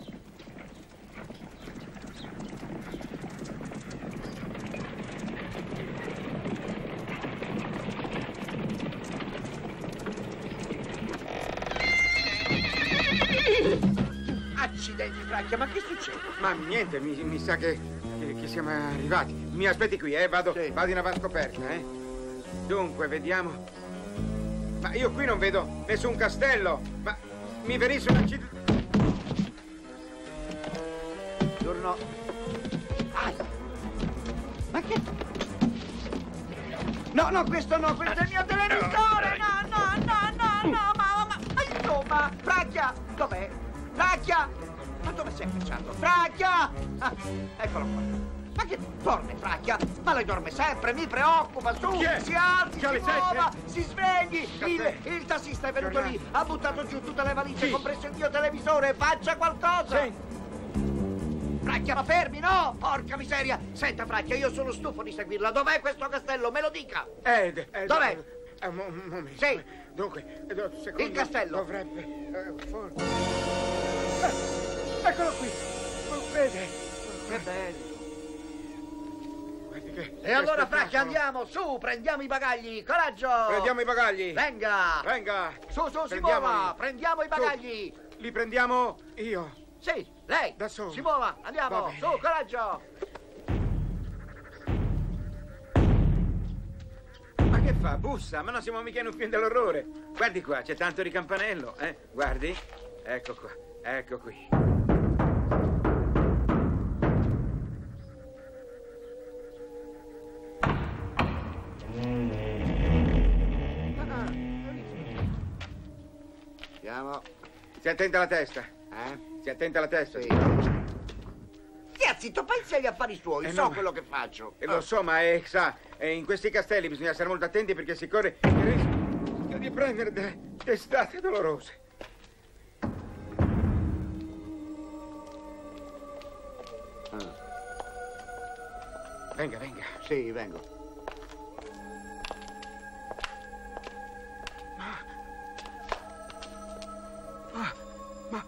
I: Accidenti, Fracchia, ma che succede?
B: Ma niente, mi, mi sa che, che, che siamo arrivati. Mi aspetti qui, eh? Vado, sì. vado in avanscoperta, eh? Dunque, vediamo. Ma io qui non vedo nessun castello. Ma mi venisse un accidente.
I: Torno. Ah. Ma che? No, no, questo no, questo è il mio televisore! No, no, no! no, ma, ma, ma insomma, Fracchia, dov'è? Fracchia! Ma dove si è cacciato? Fracchia! Ah, eccolo qua. Ma che dorme, Fracchia? Ma lei dorme sempre, mi preoccupa, su!
B: Chi è?
I: Si alzi,
B: Chi ha
I: si
B: le
I: muova,
B: sette?
I: si svegli!
B: Caffè.
I: Il, il tassista è venuto
B: Giornale.
I: lì, ha buttato giù tutte le valigie,
B: Chi?
I: compreso il mio televisore, faccia qualcosa!
B: Sì.
I: Fracchia, ma fermi, no! Porca miseria! Senta, Fracchia, io sono stufo di seguirla. Dov'è questo castello? Me lo dica!
B: Ed, ed,
I: Dov'è?
B: Eh, un, un momento.
I: Sì.
B: Dunque, eh, do- secondo
I: Il castello.
B: Dovrebbe... eh, for- Eh, eccolo qui. Oh, vede?
I: Che bello!
B: Guardi che...
I: E allora,
B: che
I: Fracchia,
B: spettacolo.
I: andiamo, su, prendiamo i bagagli, coraggio!
B: Prendiamo i bagagli.
I: Venga!
B: Venga.
I: Su, su, si
B: Prendiamoli.
I: muova, prendiamo i bagagli!
B: Su. Li prendiamo io.
I: Sì, lei!
B: Da solo.
I: Si muova,
B: Va
I: andiamo,
B: bene.
I: su, coraggio!
B: Ma che fa? Bussa? Ma non siamo mica in un film dell'orrore. Guardi qua, c'è tanto di campanello, eh? Guardi. Ecco qua, ecco qui.
I: Andiamo.
B: Si attenta alla testa.
I: Eh?
B: Si attenta alla testa.
I: Sì. Stia zitto, pensi agli affari suoi,
B: Eh
I: so
B: no, ma-
I: quello che faccio.
B: E lo so, ma è, sa, è in questi castelli bisogna stare molto attenti perché si corre il rischio di prendere delle testate dolorose.
I: Ah.
B: Venga, venga.
I: Sì, vengo.
B: Ma, ma...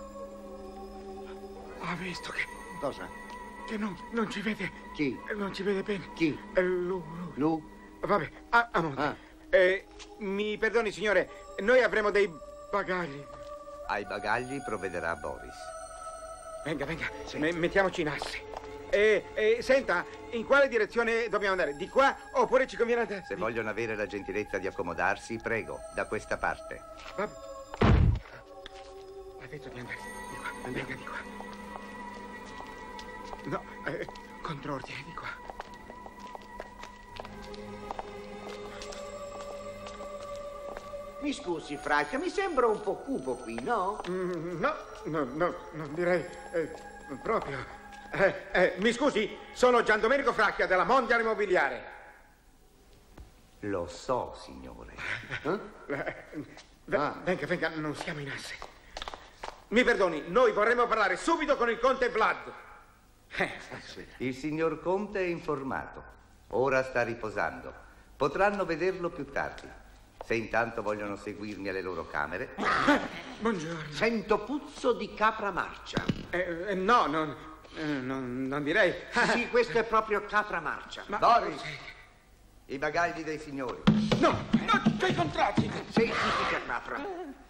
B: Ha visto che...
I: Cosa?
B: Che non, non ci vede...
I: Chi?
B: Non ci vede bene.
I: Chi?
B: È Lu, Lu.
I: Lu?
B: Vabbè, a, a monte.
I: Ah.
B: Eh, mi perdoni, signore, noi avremo dei bagagli.
O: Ai bagagli provvederà Boris.
B: Venga, venga,
I: Sì.
B: me- mettiamoci in asse. E, e, senta, in quale direzione dobbiamo andare? Di qua oppure ci conviene andare?
O: Se
B: di-
O: vogliono avere la gentilezza di accomodarsi, prego, da questa parte.
B: Va... Ha detto di andare di qua, venga di qua. No, eh, contrordine di qua.
I: Mi scusi, Fracchia, mi sembra un po' cupo qui, no?
B: Mm, no, no, no, non direi eh, proprio. Eh, eh, mi scusi, sono Giandomenico Fracchia della Mondial Immobiliare.
O: Lo so, signore.
I: Eh?
B: Eh, ve-
I: Ah.
B: Venga, venga, non siamo in asse. Mi perdoni, noi vorremmo parlare subito con il conte Vlad. Eh,
O: Il signor Conte è informato. Ora sta riposando. Potranno vederlo più tardi. Se intanto vogliono seguirmi alle loro camere.
B: buongiorno.
I: Sento puzzo di capra marcia.
B: Eh, eh, no, non, eh, non, non direi.
I: Sì, questo è proprio capra marcia.
B: Ma-
O: Boris, i bagagli dei signori.
B: No, no, c'è i contratti.
I: Sì, significa capra.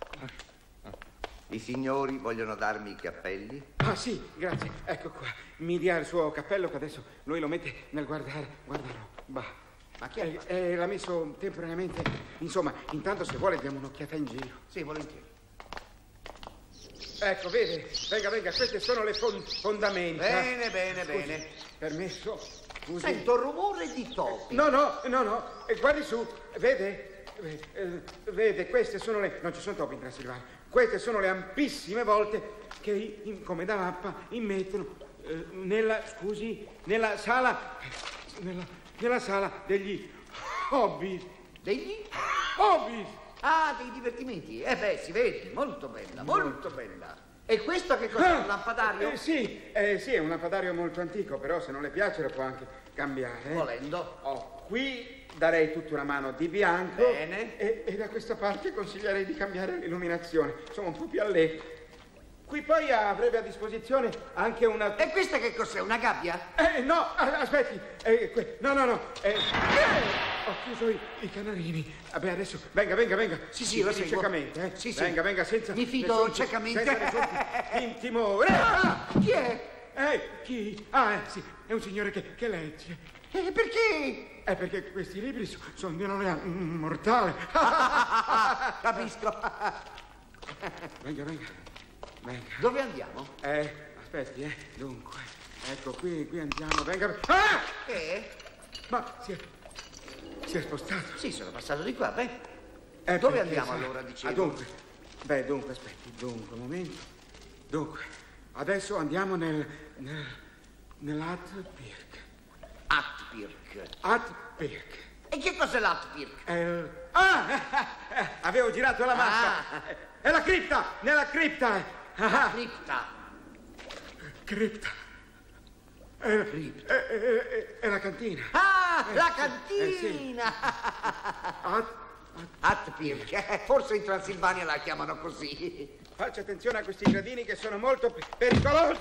O: I signori vogliono darmi i cappelli?
B: Ah, sì, grazie. Ecco qua. Mi dia il suo cappello che adesso lui lo mette nel guardare. Guardalo. Bah.
I: Ma chi è?
B: Eh, eh, l'ha messo temporaneamente. Insomma, intanto se vuole diamo un'occhiata in giro.
I: Sì, volentieri.
B: Ecco, vede? Venga, venga, queste sono le fon- fondamenta.
I: Bene, bene,
B: Scusi,
I: bene.
B: Permesso? Scusi.
I: Sento rumore di topi.
B: No, no, no, no. Eh, guardi su, vede? Eh, eh, vede, queste sono le... Non ci sono topi in Transilvania. Queste sono le ampissime volte che, in- come da mappa, immettono eh, nella... Scusi, nella sala... Nella, nella sala degli hobby.
I: Degli?
B: Hobby!
I: Ah, dei divertimenti. Eh beh, si vede, molto bella, molto bella. E questo che cos'è, un lampadario?
B: Eh, sì, eh, sì, è un lampadario molto antico, però se non le piace lo può anche cambiare. eh.
I: Volendo.
B: Oh, qui darei tutta una mano di bianco.
I: Bene.
B: E, e da questa parte consiglierei di cambiare l'illuminazione. Insomma, un po' più a letto. Qui poi avrebbe a disposizione anche una...
I: E questa che cos'è, una gabbia?
B: Eh, no, a- aspetti. Eh, que- no, no, no. Eh, eh, ho chiuso i, i canarini. Vabbè, adesso... Venga, venga, venga.
I: Sì, sì, lo
B: fidi
I: seguo.
B: ciecamente, eh.
I: Sì, sì.
B: Venga, venga, senza...
I: Mi fido
B: nessun-
I: ciecamente.
B: Senza nessun timore. Ah!
I: Chi è?
B: Eh, chi? Ah, eh, sì, è un signore che, che legge.
I: Eh, perché?
B: È perché questi libri so- sono di un'area mm, mortale.
I: Capisco.
B: Venga, venga. Venga.
I: Dove andiamo?
B: Eh, aspetti, eh. Dunque, ecco, qui, qui andiamo. Venga. Ah!
I: Che?
B: Ma si è... si è spostato.
I: Sì, sono passato di qua, beh.
B: Eh,
I: Dove
B: perché,
I: andiamo
B: sa-
I: allora, dicevo?
B: Ah, dunque, beh, dunque, aspetti, dunque, un momento. Dunque, adesso andiamo nel... nel... nell'Atpirk.
I: Atpirk.
B: Atpirk.
I: E che cos'è l'Atpirk?
B: Eh, ah, eh, eh, avevo girato la mappa.
I: Ah.
B: È la cripta, nella cripta.
I: La cripta.
B: Cripta. È, è, è, è- è la cantina.
I: Ah,
B: Eh,
I: la
B: eh, sì.
I: cantina!
B: At-
I: Atpirk. Eh, forse in Transilvania la chiamano così.
B: Faccia attenzione a questi gradini che sono molto pe- pericolosi.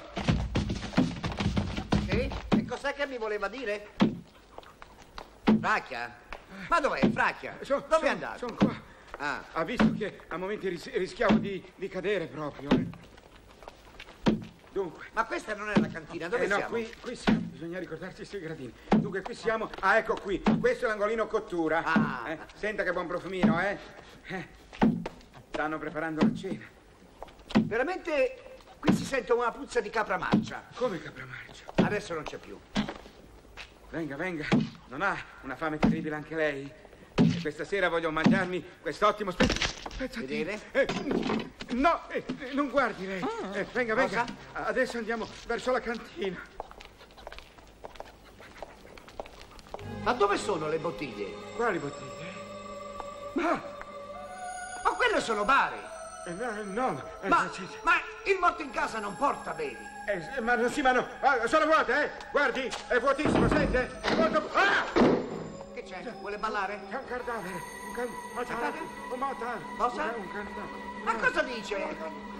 I: Sì? E cos'è che mi voleva dire? Fracchia? Ma dov'è, Fracchia?
B: So-
I: Dove
B: sono-
I: è andato?
B: Sono qua.
I: Ah.
B: Ha visto che a momenti ris- rischiavo di, di cadere proprio. eh. Dunque.
I: Ma questa non è la cantina, dove
B: eh no,
I: siamo?
B: qui, qui siamo, bisogna ricordarsi sui gradini. Dunque, qui siamo. Ah, ecco qui. Questo è l'angolino cottura.
I: Ah.
B: Eh, senta che buon profumino, eh? eh. Stanno preparando la cena.
I: Veramente qui si sente una puzza di capra marcia.
B: Come capramarcio?
I: Adesso non c'è più.
B: Venga, venga. Non ha una fame terribile anche lei? E questa sera voglio mangiarmi quest'ottimo spezzo.
I: Vedere?
B: Eh, no, eh, non guardi lei. Eh, venga, venga.
I: Cosa?
B: Adesso andiamo verso la cantina.
I: Ma dove sono le bottiglie?
B: Quali bottiglie? Ma,
I: Ma quelle sono bare.
B: eh, no, no. eh,
I: Ma,
B: sì, sì.
I: ma il morto in casa non porta bevi.
B: Eh, sì, ma non si, ma no. Ah, sono vuote, eh? Guardi, è vuotissimo, sente? È molto... Ah!
I: Che c'è? Vuole ballare?
B: C'è un cadavere. Un can... un
I: cadavere?
B: Un mortale.
I: Cosa?
B: Un cadavere.
I: Ma cosa dice?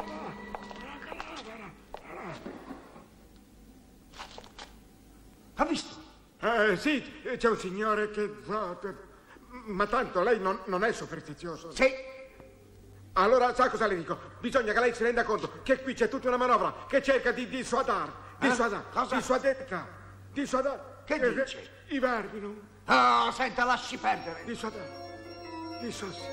I: Ha visto?
B: Eh, sì, c'è un signore che... Ma tanto lei non, non è superstizioso.
I: Sì.
B: Allora, sa cosa le dico? Bisogna che lei si renda conto che qui c'è tutta una manovra che cerca di dissuadar. Dissuadar.
I: Cosa?
B: Dissuadetta. Dissuadar.
I: Che
B: Eh,
I: dice?
B: I verbi, no?
I: Ah, senta, lasci perdere.
B: Dissuadar. Dissuasi.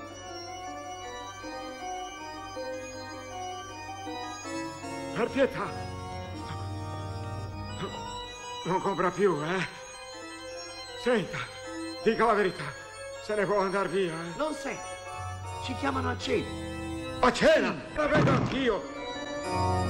B: Per pietà. No, non compra più, eh? Senta, dica la verità. Se ne può andare via, eh?
I: Non sei. Ci chiamano a cena.
B: A cena? La vedo anch'io.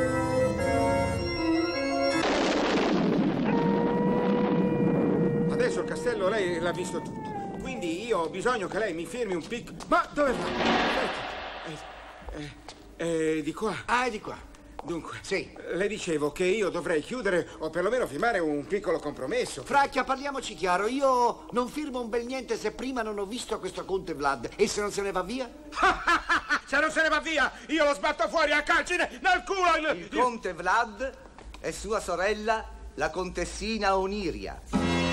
B: Adesso il castello lei l'ha visto tutto. Quindi io ho bisogno che lei mi firmi un pic... Ma dove va? Eh, eh, eh, di qua.
I: Ah, è di qua.
B: Dunque,
I: Sì.
B: le dicevo che io dovrei chiudere o perlomeno firmare un piccolo compromesso.
I: Fracchia, parliamoci chiaro. Io non firmo un bel niente se prima non ho visto questo conte Vlad. E se non se ne va via?
B: Se non se ne va via, io lo sbatto fuori a calci ne- nel culo! Il,
O: Il conte Vlad e sua sorella, la contessina Oniria.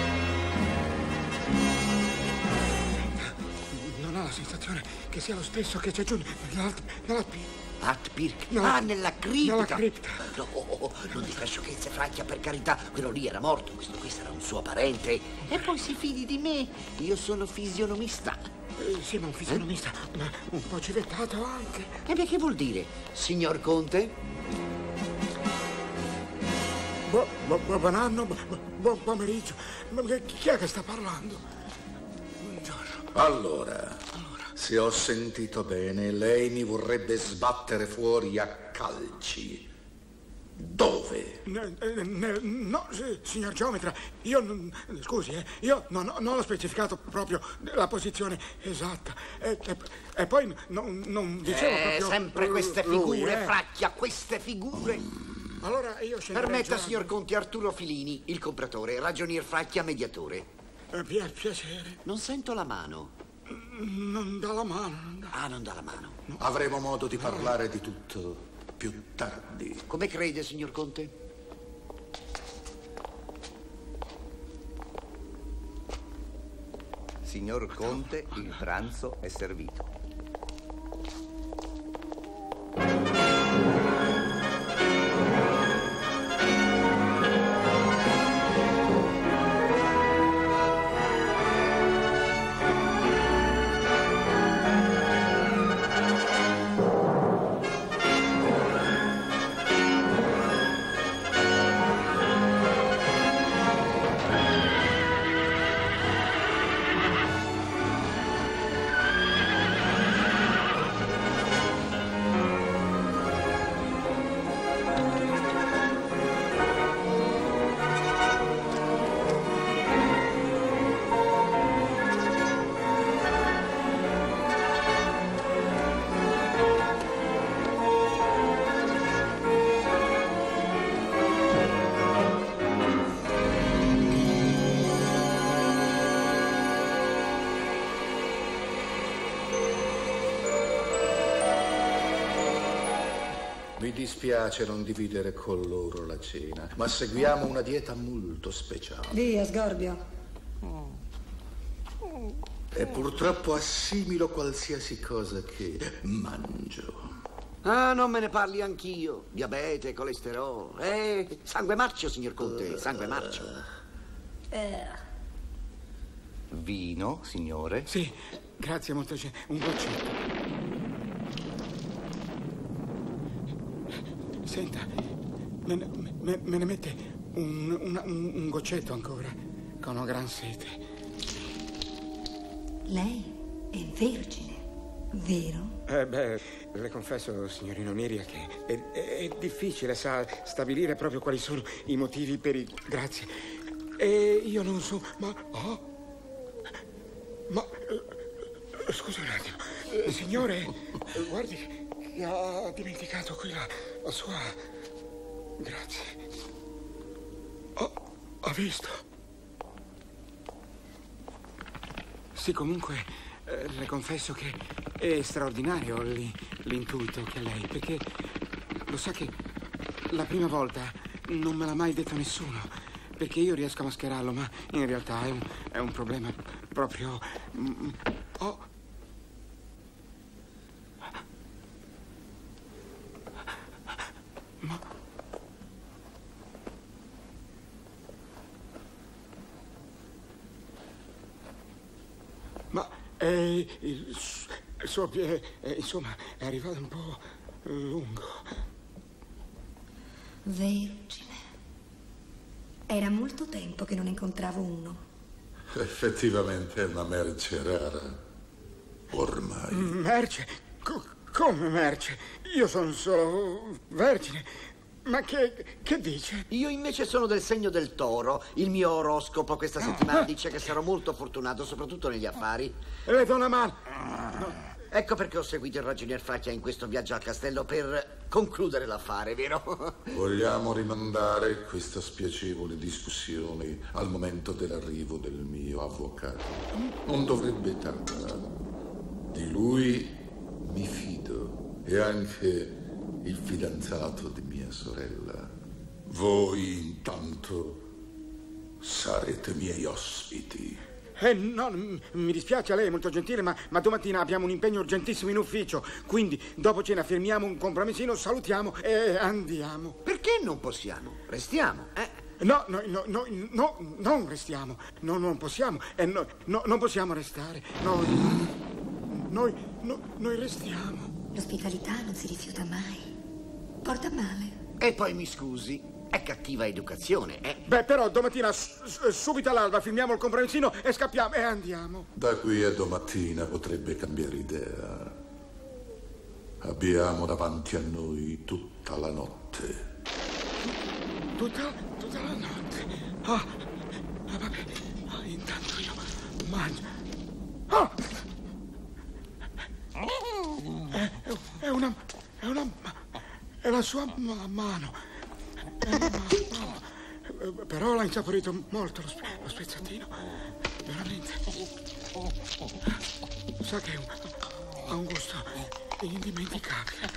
B: Non ho la sensazione che sia lo stesso che c'è giù nella, nella
I: Atpirk?
B: Nella-
I: Ah, nella cripta.
B: nella cripta.
I: No, non dica sciocchezze, Fracchia, per carità. Quello lì era morto, questo qui sarà un suo parente. E poi si fidi di me. Io sono fisionomista.
B: Eh, sì, ma un fisionomista, ma un po' civettato anche.
I: E beh, che vuol dire, signor conte?
B: Bu- bu- bu- buon anno, bu- bu- buon pomeriggio. Ma che- chi è che sta parlando? Buongiorno.
P: Allora, se ho sentito bene, lei mi vorrebbe sbattere fuori a calci. Dove?
B: Ne- eh, ne- no, sì, signor geometra, io non, scusi, eh, io non, non ho specificato proprio la posizione esatta. E, e- e poi non, non dicevo
I: Eh,
B: proprio...
I: sempre queste
B: lui,
I: figure,
B: eh.
I: Fracchia, queste figure.
B: Allora io scenderei
I: Permetta,
B: già-
I: signor Conte Arturo Filini, il compratore, ragionier Fracchia, mediatore.
B: Eh, pi- piacere.
I: Non sento la mano.
B: Non dà la mano. Non dà.
I: Ah, non dà la mano.
P: Avremo modo di parlare di tutto più tardi.
I: Come crede, signor Conte?
O: Signor Conte, il pranzo è servito.
P: Mi dispiace non dividere con loro la cena, ma seguiamo una dieta molto speciale.
Q: Via, sgorbio.
P: E purtroppo assimilo qualsiasi cosa che mangio.
I: Ah, non me ne parli anch'io. Diabete, colesterolo. Eh, sangue marcio, signor Conte, sangue marcio.
Q: Eh.
O: Vino, signore?
B: Sì, grazie, molto gente. Un goccetto. Senta, me ne, me, me ne mette un, una, un, un goccetto ancora, con una gran sete.
Q: Lei è vergine, vero?
B: Eh beh, le confesso, signorina Miria, che è, è, è difficile, sa, stabilire proprio quali sono i motivi per i... Grazie. E io non so, ma... Oh, ma... eh, scusa un attimo. Eh, signore, eh, guardi che ha dimenticato qui la, la sua... Grazie. Oh, ha visto? Sì, comunque, eh, le confesso che è straordinario l'i- l'intuito che ha lei, perché lo sa che la prima volta non me l'ha mai detto nessuno, perché io riesco a mascherarlo, ma in realtà è un, è un problema proprio... Mm, oh. Ma... Ma eh, il, il suo piede, eh, insomma, è arrivato un po' lungo.
Q: Vergine. Era molto tempo che non incontravo uno.
P: Effettivamente è una merce rara. Ormai.
B: Merce? Co- come merce? Io sono solo vergine. Ma che, che dice?
I: Io invece sono del segno del toro. Il mio oroscopo questa settimana dice che sarò molto fortunato, soprattutto negli affari.
B: Le do una mano.
I: No. Ecco perché ho seguito il ragionier Fracchia in questo viaggio al castello, per concludere l'affare, vero?
P: Vogliamo rimandare questa spiacevole discussione al momento dell'arrivo del mio avvocato. Non dovrebbe tardare. Di lui mi fido e anche il fidanzato di mia sorella. Voi intanto sarete miei ospiti.
B: Eh no, mi dispiace, lei è molto gentile, ma, ma domattina abbiamo un impegno urgentissimo in ufficio. Quindi dopo cena firmiamo un compromessino, salutiamo e andiamo.
I: Perché non possiamo? Restiamo, eh?
B: No, no, no, no, no, non restiamo. No, non possiamo. Eh, no, no, non possiamo restare. Noi, noi, no, noi restiamo.
Q: L'ospitalità non si rifiuta mai. Porta male.
I: E poi mi scusi, è cattiva educazione, eh?
B: Beh, però domattina s- s- subito all'alba firmiamo il compromessino e scappiamo e andiamo.
P: Da qui a domattina potrebbe cambiare idea. Abbiamo davanti a noi tutta la notte.
B: Tutta, tutta la notte. Ah, ah vabbè. Ah, intanto io mangio. Ah! È, è una... è una... è la sua ma- mano. È una mano. Però l'ha insaporito molto lo, spe- lo spezzatino. Veramente. Sa che è un, ha un gusto indimenticabile.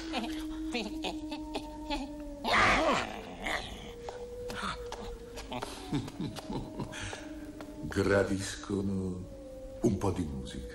P: Gradiscono un po' di musica?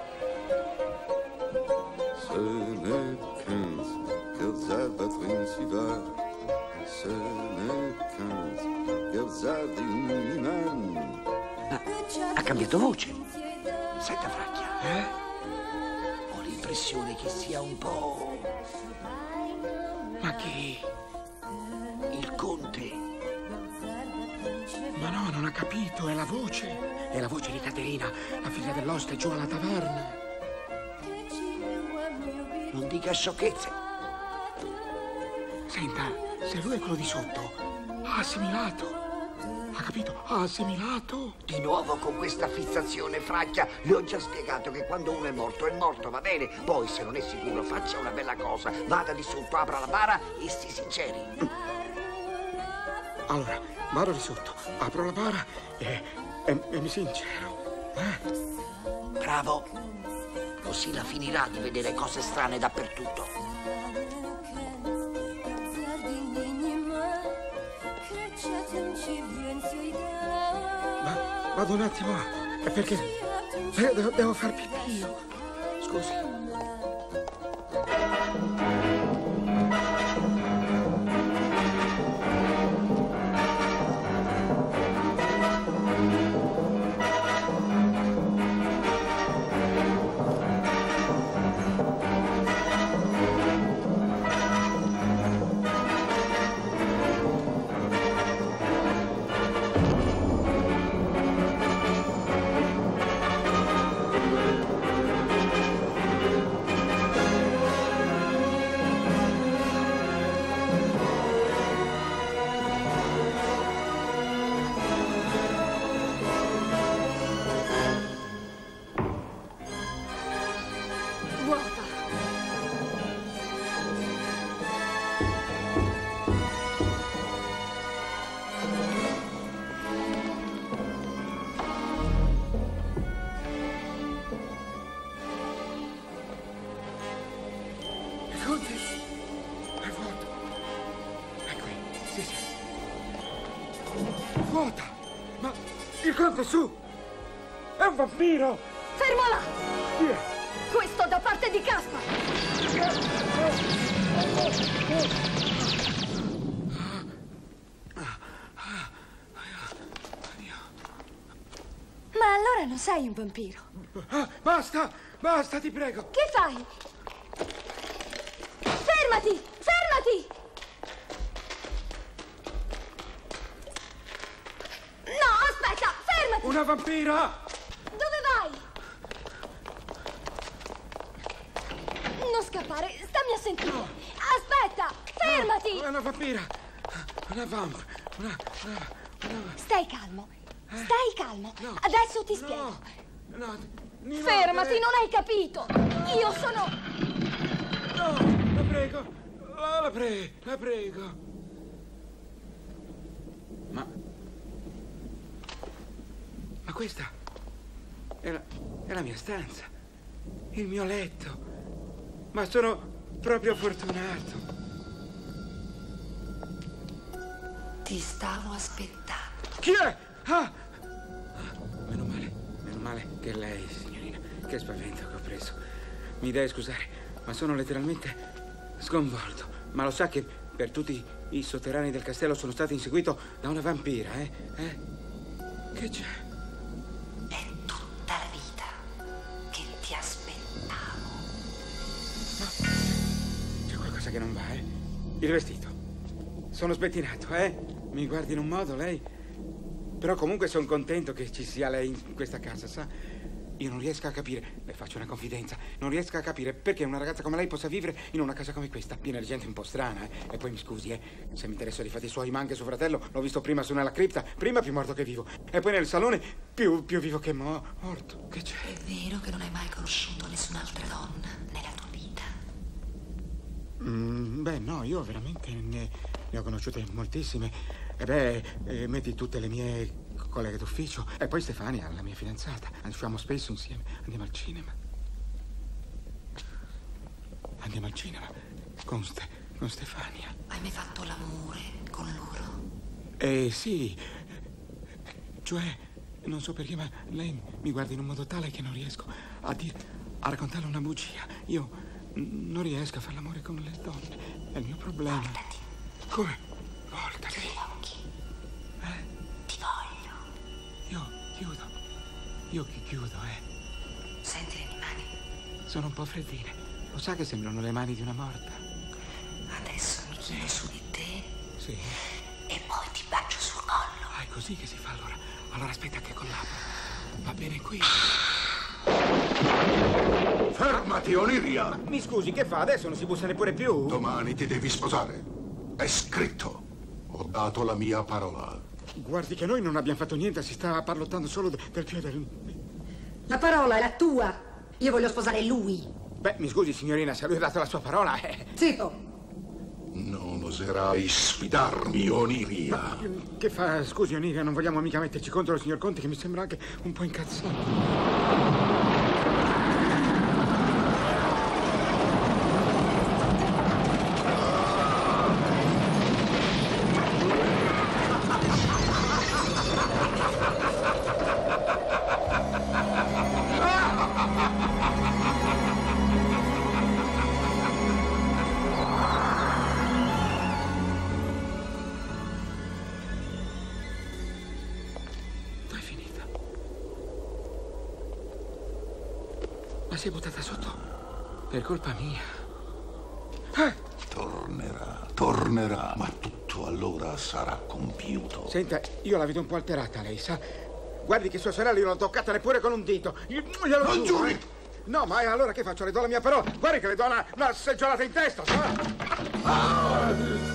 R: Ce n'est quinze, Gerza Batrin si va. Ce n'est quinze, Gerza di Uniman.
I: Ha cambiato voce. Senta, Fracchia. Eh? Ho l'impressione che sia un po'...
B: Ma chi?
I: Il conte.
B: Ma no, non ha capito, è la voce. È la voce di Caterina, la figlia dell'oste giù alla taverna.
I: Non dica sciocchezze.
B: Senta, se lui è quello di sotto, ha assimilato. Ha capito? Ha assimilato.
I: Di nuovo con questa fissazione, Fracchia. Le ho già spiegato che quando uno è morto, è morto, va bene. Poi, se non è sicuro, faccia una bella cosa. Vada di sotto, apra la bara e si sinceri.
B: Allora, vado di sotto, apro la bara e, e, e mi sincero. Eh?
I: Bravo. Così la finirà di vedere cose strane dappertutto.
B: vado un attimo. È perché eh, devo, devo far pipì io. Scusi. Vuota! Ma il conte su! È un vampiro!
N: Fermola!
B: Chi è?
N: Questo da parte di Caspar! Ma allora non sei un vampiro?
B: Ah, basta! Basta, ti prego!
N: Che fai? Fermati! Fermati! No, aspetta! Fermati!
B: Una vampira!
N: Dove vai? Non scappare, stammi a sentire! Aspetta! Fermati!
B: È una vampira! Una vamp! Una, una, una...
N: Stai calmo! Stai calmo! Adesso ti spiego!
B: No, no,
N: Fermati, non hai capito! Io sono...
B: No, la prego! La, la, pre, la prego! Ma... Ma questa è la, è la mia stanza, il mio letto. Ma sono proprio fortunato.
M: Ti stavo aspettando.
B: Chi è? Ah! Meno male, meno male che lei, signorina. Che spavento che ho preso. Mi deve scusare, ma sono letteralmente sconvolto. Ma lo sa che per tutti i sotterranei del castello sono stato inseguito da una vampira, eh? Eh? Che c'è?
M: È tutta la vita che ti aspettavo.
B: Ma c'è qualcosa che non va, eh? Il vestito. Sono spettinato, eh? Mi guardi in un modo, lei... Però comunque sono contento che ci sia lei in questa casa, sa? Io non riesco a capire, le faccio una confidenza, non riesco a capire perché una ragazza come lei possa vivere in una casa come questa, piena di gente un po' strana, eh? E poi mi scusi, eh, se mi interessa dei fatti suoi, ma anche suo fratello, l'ho visto prima su nella cripta, prima più morto che vivo, e poi nel salone più, più vivo che mo- morto. Che c'è?
M: È vero che non hai mai conosciuto nessun'altra donna nella tua vita?
B: Mm, beh, no, io veramente ne, ne ho conosciute moltissime. E beh, eh, metti tutte le mie colleghe d'ufficio. E poi Stefania, la mia fidanzata. Usciamo spesso insieme. Andiamo al cinema. Andiamo al cinema. Con, Ste- con Stefania.
M: Hai mai fatto l'amore con loro?
B: Eh, sì. Cioè, non so perché, ma lei mi guarda in un modo tale che non riesco a dire, a raccontarle una bugia. Io n- non riesco a fare l'amore con le donne. È il mio problema.
M: Voltati.
B: Come? Voltati.
M: Chiudi gli occhi.
B: Eh?
M: Ti voglio.
B: Io chiudo. Io chi chiudo, eh.
M: Senti le mie mani.
B: Sono un po' freddine. Lo sa che sembrano le mani di una morta?
M: Adesso mi chino su di te.
B: Sì.
M: E poi ti bacio sul collo.
B: Ah, è così che si fa allora. Allora aspetta che collaboro. Va bene qui.
P: Fermati, Oniria!
B: Ma, mi scusi, che fa? Adesso non si bussa neppure più?
P: Domani ti devi sposare. È scritto. Ho dato la mia parola.
B: Guardi che noi non abbiamo fatto niente, si sta parlottando solo de- del più del...
Q: La parola è la tua. Io voglio sposare lui.
B: Beh, mi scusi, signorina, se lui ha dato la sua parola, eh...
Q: Zitto.
P: Non oserai sfidarmi, Oniria.
B: Ma che fa? Scusi, Oniria, non vogliamo mica metterci contro il signor Conte, che mi sembra anche un po' incazzato. Ma si è buttata sotto per colpa mia. Eh!
P: Tornerà, tornerà, ma tutto allora sarà compiuto.
B: Senta, io la vedo un po' alterata, lei sa. Guardi che sua sorella io non l'ho toccata neppure con un dito. Io, glielo
P: Non
B: giuro.
P: giuri!
B: No, ma allora che faccio? Le do la mia parola. Guardi che le do una, una seggiolata in testa, sa? Ah!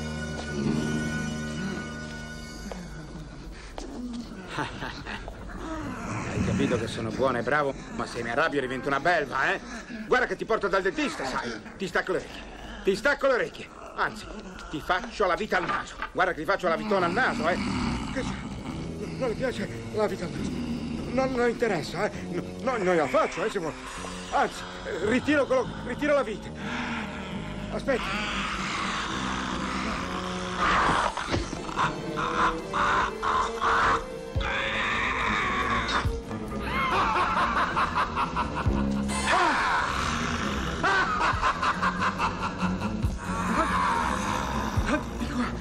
B: Hai capito che sono buono e bravo, ma se mi arrabbio divento una belva, eh? Guarda che ti porto dal dentista, sai? Ti stacco le orecchie. Ti stacco le orecchie. Anzi, ti faccio la vita al naso. Guarda che ti faccio la vitona al naso, eh? Che c'è? Non le piace la vita al naso? Non, non interessa, eh? No, no, non la faccio, eh, se vuole. Anzi, ritiro, quello, ritiro la vite. Aspetta. Di qua.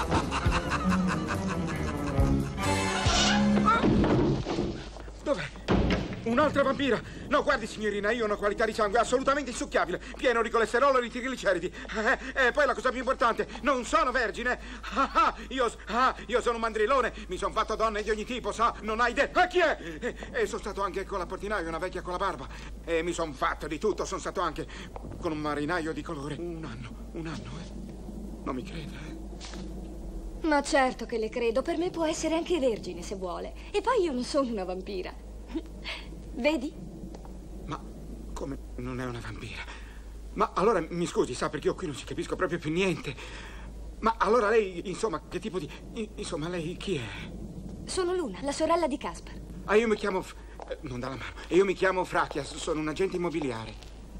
B: Dov'è? Un'altra vampira! No, guardi, signorina, io ho una qualità di sangue assolutamente insucchiabile, pieno di colesterolo e di trigliceridi. E eh, eh, poi la cosa più importante, non sono vergine. Ah, ah, io, ah, io sono un mandrillone, mi sono fatto donne di ogni tipo, sa? Non hai idea. E chi è? E, e sono stato anche con la portinaia, una vecchia con la barba. E mi sono fatto di tutto, sono stato anche con un marinaio di colore. Un anno, un anno, eh. Non mi crede, eh?
Q: Ma certo che le credo, per me può essere anche vergine se vuole. E poi io non sono una vampira. Vedi?
B: Ma come non è una vampira? Ma allora mi scusi, sa, perché io qui non ci capisco proprio più niente. Ma allora lei, insomma, che tipo di... Insomma, lei chi è?
Q: Sono Luna, la sorella di Caspar.
B: Ah, io mi chiamo... Eh, non dà la mano. Io mi chiamo Frachia, sono un agente immobiliare.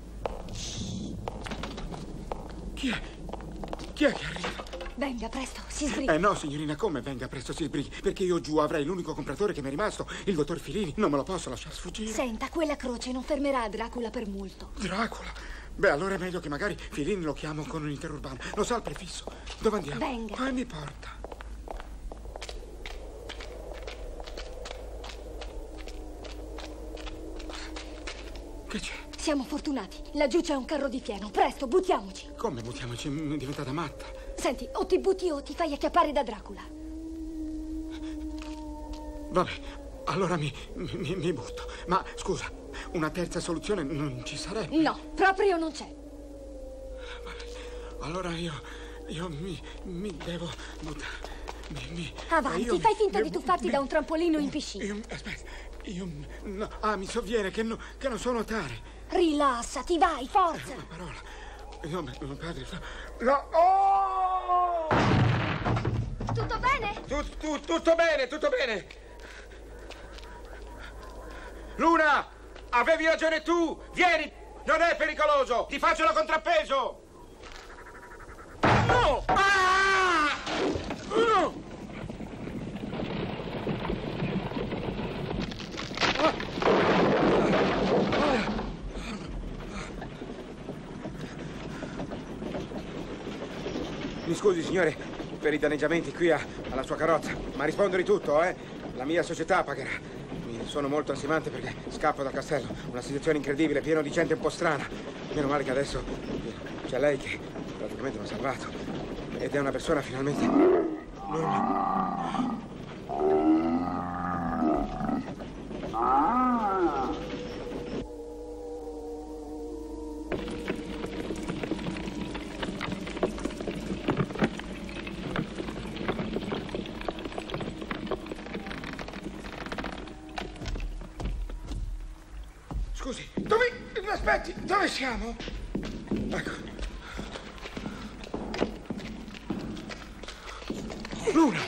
B: Chi è? Chi è che arriva?
Q: Venga, presto, si sbrighi.
B: Eh no, signorina, come venga presto si sbrighi? Perché io giù avrei l'unico compratore che mi è rimasto, il dottor Filini. Non me lo posso lasciare sfuggire.
Q: Senta, quella croce non fermerà Dracula per molto.
B: Dracula? Beh, allora è meglio che magari Filini lo chiamo con un interurbano. Lo sa il prefisso? Dove andiamo?
Q: Venga.
B: Qua mi porta. Che c'è?
Q: Siamo fortunati. Laggiù c'è un carro di fieno. Presto, buttiamoci.
B: Come buttiamoci? Mi è diventata matta.
Q: Senti, o ti butti o ti fai acchiappare da Dracula.
B: Vabbè, allora mi, mi, mi butto. Ma scusa, una terza soluzione non ci sarebbe?
Q: No, proprio non c'è.
B: Vabbè, allora io, io mi, mi devo buttare. Mi, mi,
Q: Avanti,
B: io
Q: fai
B: mi,
Q: finta
B: mi,
Q: di tuffarti
B: mi,
Q: da un trampolino in piscina.
B: Io, aspetta, io... No, ah, mi sovviene che, no, che non so nuotare.
Q: Rilassati, vai, forza.
B: Eh, una parola. Io non perdere... No! Oh!
Q: Tutto bene?
B: Tu, tu, tutto bene, tutto bene. Luna, avevi ragione tu. Vieni, non è pericoloso. Ti faccio la contrappeso. No! Ah! No! Mi scusi, signore, per i danneggiamenti qui a, alla sua carrozza, ma rispondo di tutto, eh? La mia società pagherà. Mi sono molto ansimante perché scappo dal castello. Una situazione incredibile, pieno di gente un po' strana. Meno male che adesso c'è lei che praticamente mi ha salvato. Ed è una persona finalmente... Non... Scusi, dove... aspetti, dove siamo? Ecco. Luna!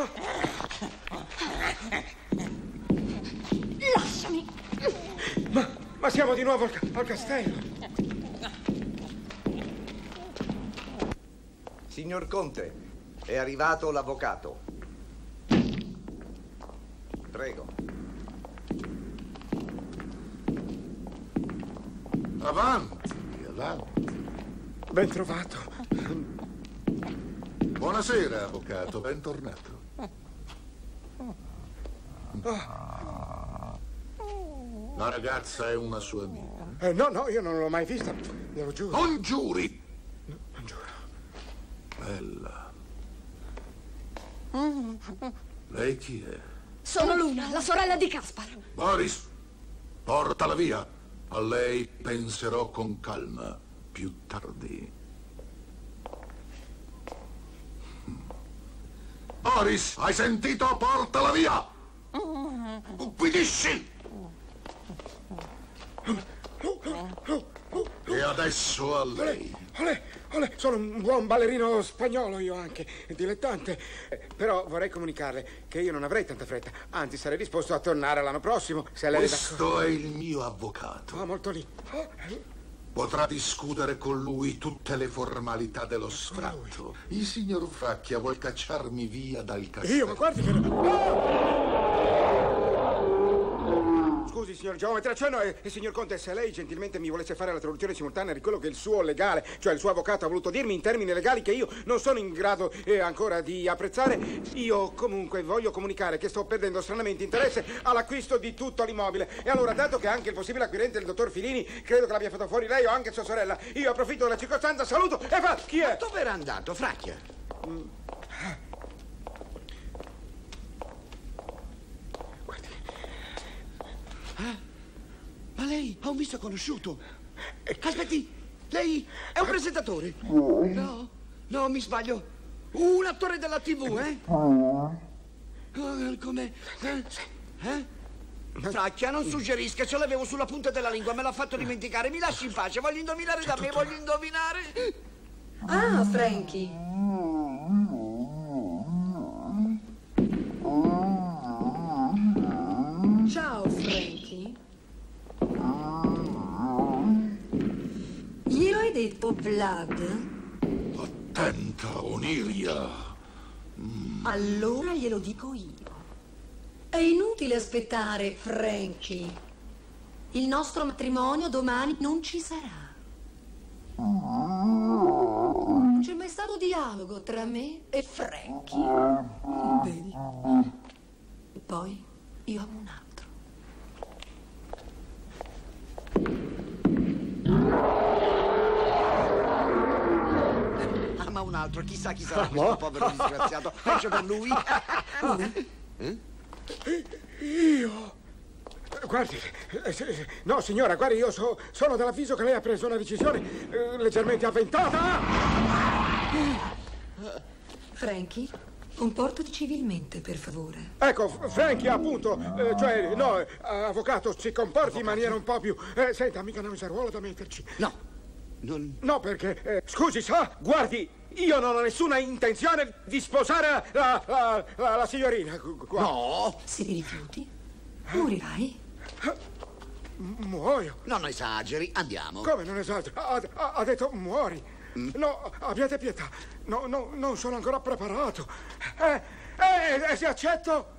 Q: Lasciami!
B: Ma, ma siamo di nuovo al, al castello!
O: Signor Conte, è arrivato l'avvocato. Prego.
P: Avanti, avanti.
B: Ben trovato.
P: Buonasera, avvocato, bentornato.
B: Oh.
P: La ragazza è una sua amica.
B: Eh, no, no, io non l'ho mai vista, glielo giuro.
P: Non giuri!
B: No, non giuro.
P: Bella. Lei chi è?
Q: Sono Luna, la sorella di Caspar.
P: Boris, portala via. A lei penserò con calma più tardi. Boris, hai sentito? Portala via! Ubbidisci! E adesso a lei.
B: Olè, olè, sono un buon ballerino spagnolo io anche, dilettante. Eh, Però vorrei comunicarle che io non avrei tanta fretta. Anzi, sarei disposto a tornare l'anno prossimo, se lei è d'accordo.
P: Questo è il mio avvocato.
B: Ah, molto lì. Ah,
P: Potrà discutere con lui tutte le formalità dello sfratto. Il signor Fracchia vuol cacciarmi via dal castello.
B: io, ma guardi che... Ah! Scusi, signor geometra, cioè no, eh, signor Conte, se lei gentilmente mi volesse fare la traduzione simultanea di quello che il suo legale, cioè il suo avvocato, ha voluto dirmi in termini legali che io non sono in grado eh, ancora di apprezzare, io comunque voglio comunicare che sto perdendo stranamente interesse all'acquisto di tutto l'immobile. E allora, dato che anche il possibile acquirente, il dottor Filini, credo che l'abbia fatto fuori lei o anche sua sorella, io approfitto della circostanza, saluto e fa... Chi è?
H: Dove era andato, Fracchia?
B: Mm.
H: Ah, ma lei ha un viso conosciuto. Aspetti, lei è un presentatore? No, no, mi sbaglio. Un attore della tivù, eh? Oh, come... Eh? eh? Fracchia, non suggerisca, ce l'avevo sulla punta della lingua, me l'ha fatto dimenticare. Mi lasci in pace, voglio indovinare da me, voglio indovinare.
S: Ah, Frankie. Ciao, Frankie. Glielo hai detto, Vlad?
P: Attenta, Oniria.
S: Mm. Allora glielo dico io. È inutile aspettare, Frankie. Il nostro matrimonio domani non ci sarà. Non c'è mai stato dialogo tra me e Frankie. Vedi? Poi io amo un altro.
H: Ama un altro, chissà chi sarà questo povero disgraziato. Peggio per lui.
B: eh? Io? Guardi, eh, no signora, guardi, io so, sono dell'avviso che lei ha preso una decisione eh, leggermente avventata.
S: Frankie, comportati civilmente, per favore.
B: Ecco, Frankie, appunto, eh, cioè, no, eh, avvocato, si comporti avvocato. in maniera un po' più... Eh, senta, mica non c'è ruolo da metterci.
H: No, non...
B: No, perché, eh, scusi, sa, guardi, io non ho nessuna intenzione di sposare la, la, la, la signorina. Qua.
H: No!
S: Se ti rifiuti, morirai.
B: Muoio.
H: Non esageri, andiamo.
B: Come non esagero? Ha, ha, ha detto muori. Mm. No, abbiate pietà. No, no, non sono ancora preparato. Eh, eh, eh, se accetto.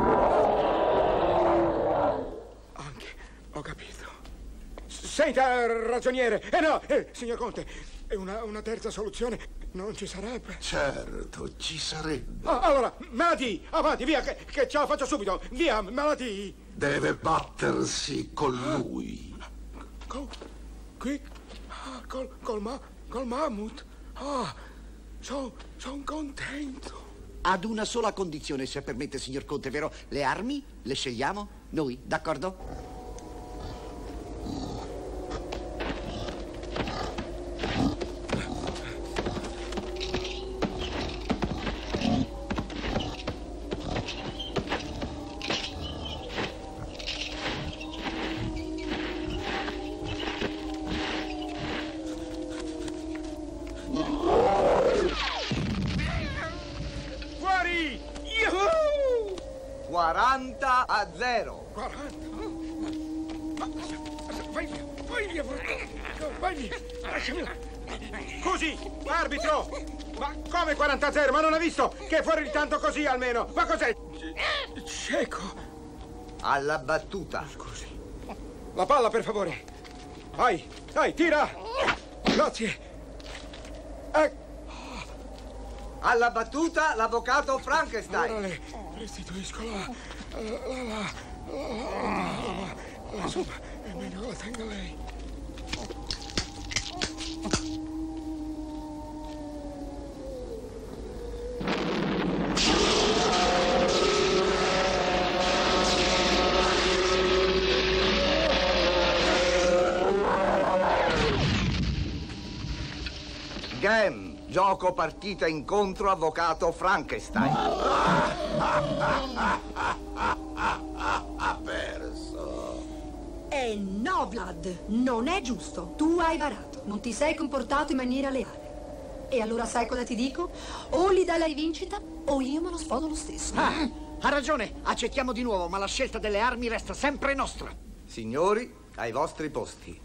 B: Anche, ho capito. Senta, ragioniere. Eh no, eh, signor Conte, una, una terza soluzione non ci sarebbe.
P: Certo, ci sarebbe.
B: Ah, allora, me la di, avanti, via, che, che ce la faccio subito. Via, me la di.
P: Deve battersi con lui.
B: Con, qui? Ah, col, col, ma, col mammut? Ah, sono son contento.
H: Ad una sola condizione, se permette, signor Conte, vero? Le armi le scegliamo noi, d'accordo? quaranta a zero.
B: quaranta? Ma, vai via, vai via, vai via, lasciami là. Scusi, arbitro, ma come quaranta a zero? Ma non ha visto che è fuori di tanto così almeno? Ma cos'è? Cieco.
H: Alla battuta.
B: Scusi. La palla, per favore. Vai, dai, tira. Grazie. Eh.
H: Alla battuta, l'avvocato Frankenstein.
B: Ora le restituisco la... la... la... la... insomma, è meglio che la tenga lei.
O: Game, gioco, partita, incontro, avvocato Frankenstein.
P: Ha perso.
S: Eh no, Vlad, non è giusto. Tu hai varato, non ti sei comportato in maniera leale. E allora sai cosa ti dico? O gli dai la rivincita o io me lo sposo lo stesso.
I: Ah, ha ragione, accettiamo di nuovo, ma la scelta delle armi resta sempre nostra.
O: Signori, ai vostri posti.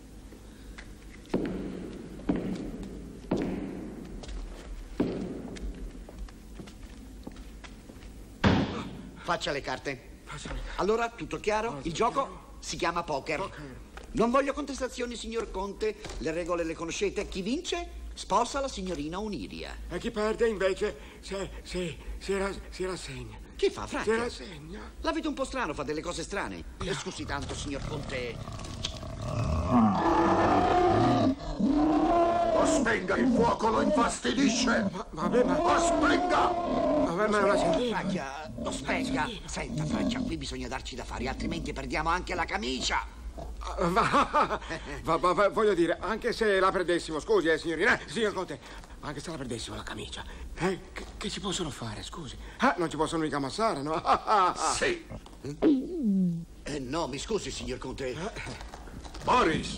I: Faccia le carte. Allora, tutto chiaro? Il gioco si chiama poker. Non voglio contestazioni, signor Conte. Le regole le conoscete. Chi vince sposa la signorina Oniria.
B: E chi perde invece si, si, si, ra, si rassegna.
I: Che fa, Franca?
B: Si rassegna.
I: La vedo un po' strano, fa delle cose strane. Eh, scusi tanto, signor Conte.
P: Lo spenga, il fuoco lo infastidisce.
B: Ma, vabbè, ma...
P: Lo spenga!
B: Vabbè, ma è una signorina.
I: Fracchia, lo spenga. Senta, Fracchia, qui bisogna darci da fare, altrimenti perdiamo anche la camicia.
B: Va, va, va, va, voglio dire, anche se la perdessimo, scusi, eh, signorina, eh, signor Conte, anche se la perdessimo la camicia, eh, che, che ci possono fare, scusi? Ah, non ci possono mica ammassare, no?
P: Sì.
I: Eh, no, mi scusi, signor Conte.
P: Boris!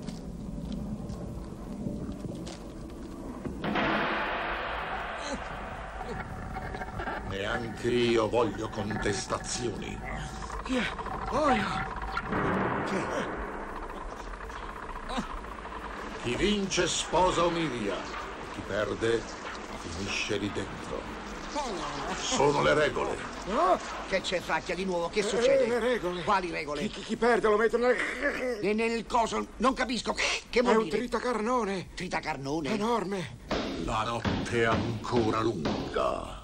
P: Neanche io voglio contestazioni.
B: Chi è? Oh, io.
P: Chi vince sposa Oniria, chi perde finisce lì dentro. Sono le regole.
B: No?
I: Che c'è, Fracchia, di nuovo? Che
B: Eh,
I: succede?
B: le regole.
I: Quali regole?
B: Chi, chi, chi perde lo mettono nel...
I: E nel coso, non capisco. Che
B: È
I: vuol
B: un
I: dire?
B: tritacarnone.
I: Tritacarnone?
B: Enorme.
P: La notte è ancora lunga.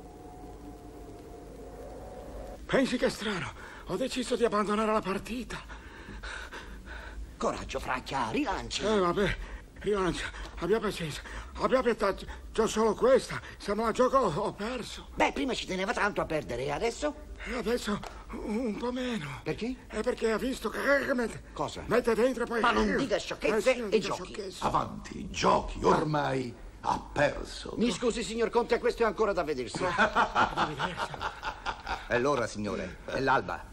B: Pensi che è strano? Ho deciso di abbandonare la partita.
I: Coraggio, Fracchia, rilanci.
B: Eh, vabbè, rilancia. Abbia pazienza. Abbia pietà. C'ho solo questa. Se me la gioco ho perso.
I: Beh, prima ci teneva tanto a perdere, e adesso?
B: E adesso un po' meno.
I: Perché?
B: È perché ha visto che... Mette,
I: Cosa?
B: Mette dentro e poi...
I: Ma non dica sciocchezze
B: Eh, sì, non
I: e
B: dico
I: giochi.
B: sciocchezze.
P: Avanti, giochi, ormai ha perso.
I: Mi scusi, signor Conte, questo è ancora da vedersi.
O: È l'ora, signore. È l'alba.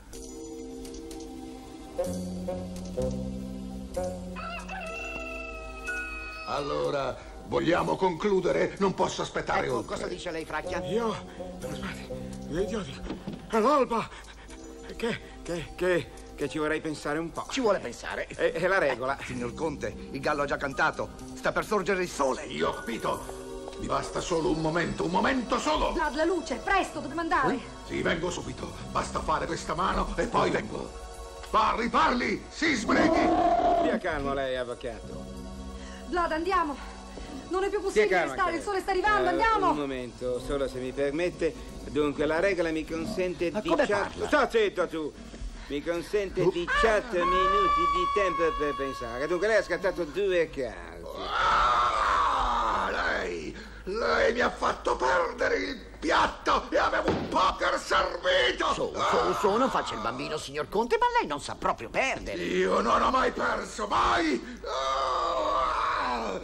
P: Allora, vogliamo concludere? Non posso aspettare
I: Ecco,
P: oltre.
I: cosa dice lei, Fracchia?
B: Io... Aspetti, io dico... È l'alba! Che, che, che, che ci vorrei pensare un po'.
I: Ci vuole pensare.
B: È, è la regola.
O: Signor Conte, il gallo ha già cantato. Sta per sorgere il sole.
P: Io ho capito. Mi basta solo un momento, un momento solo.
S: Vlad, la luce, presto, dobbiamo andare.
P: Sì, vengo subito. Basta fare questa mano e poi vengo. Parli, parli, si sbrighi.
B: Stia calmo lei, avvocato.
S: Vlad, andiamo. Non è più
B: Stia
S: possibile
B: calmo
S: restare,
B: anche
S: il sole sta
B: lei.
S: arrivando,
B: Eh,
S: andiamo.
B: Un momento, solo se mi permette. Dunque, la regola mi consente
I: Ma come
B: diciotto...
I: parla?
B: Sta zitto tu! Mi consente diciotto minuti di tempo per pensare. Dunque, lei ha scattato due casi.
P: Ah, lei, lei mi ha fatto perdere il piatto e avevo un poker servito.
I: Su, su, su, non faccia il bambino, signor Conte, ma lei non sa proprio perdere.
P: Io non ho mai perso, mai. Ah!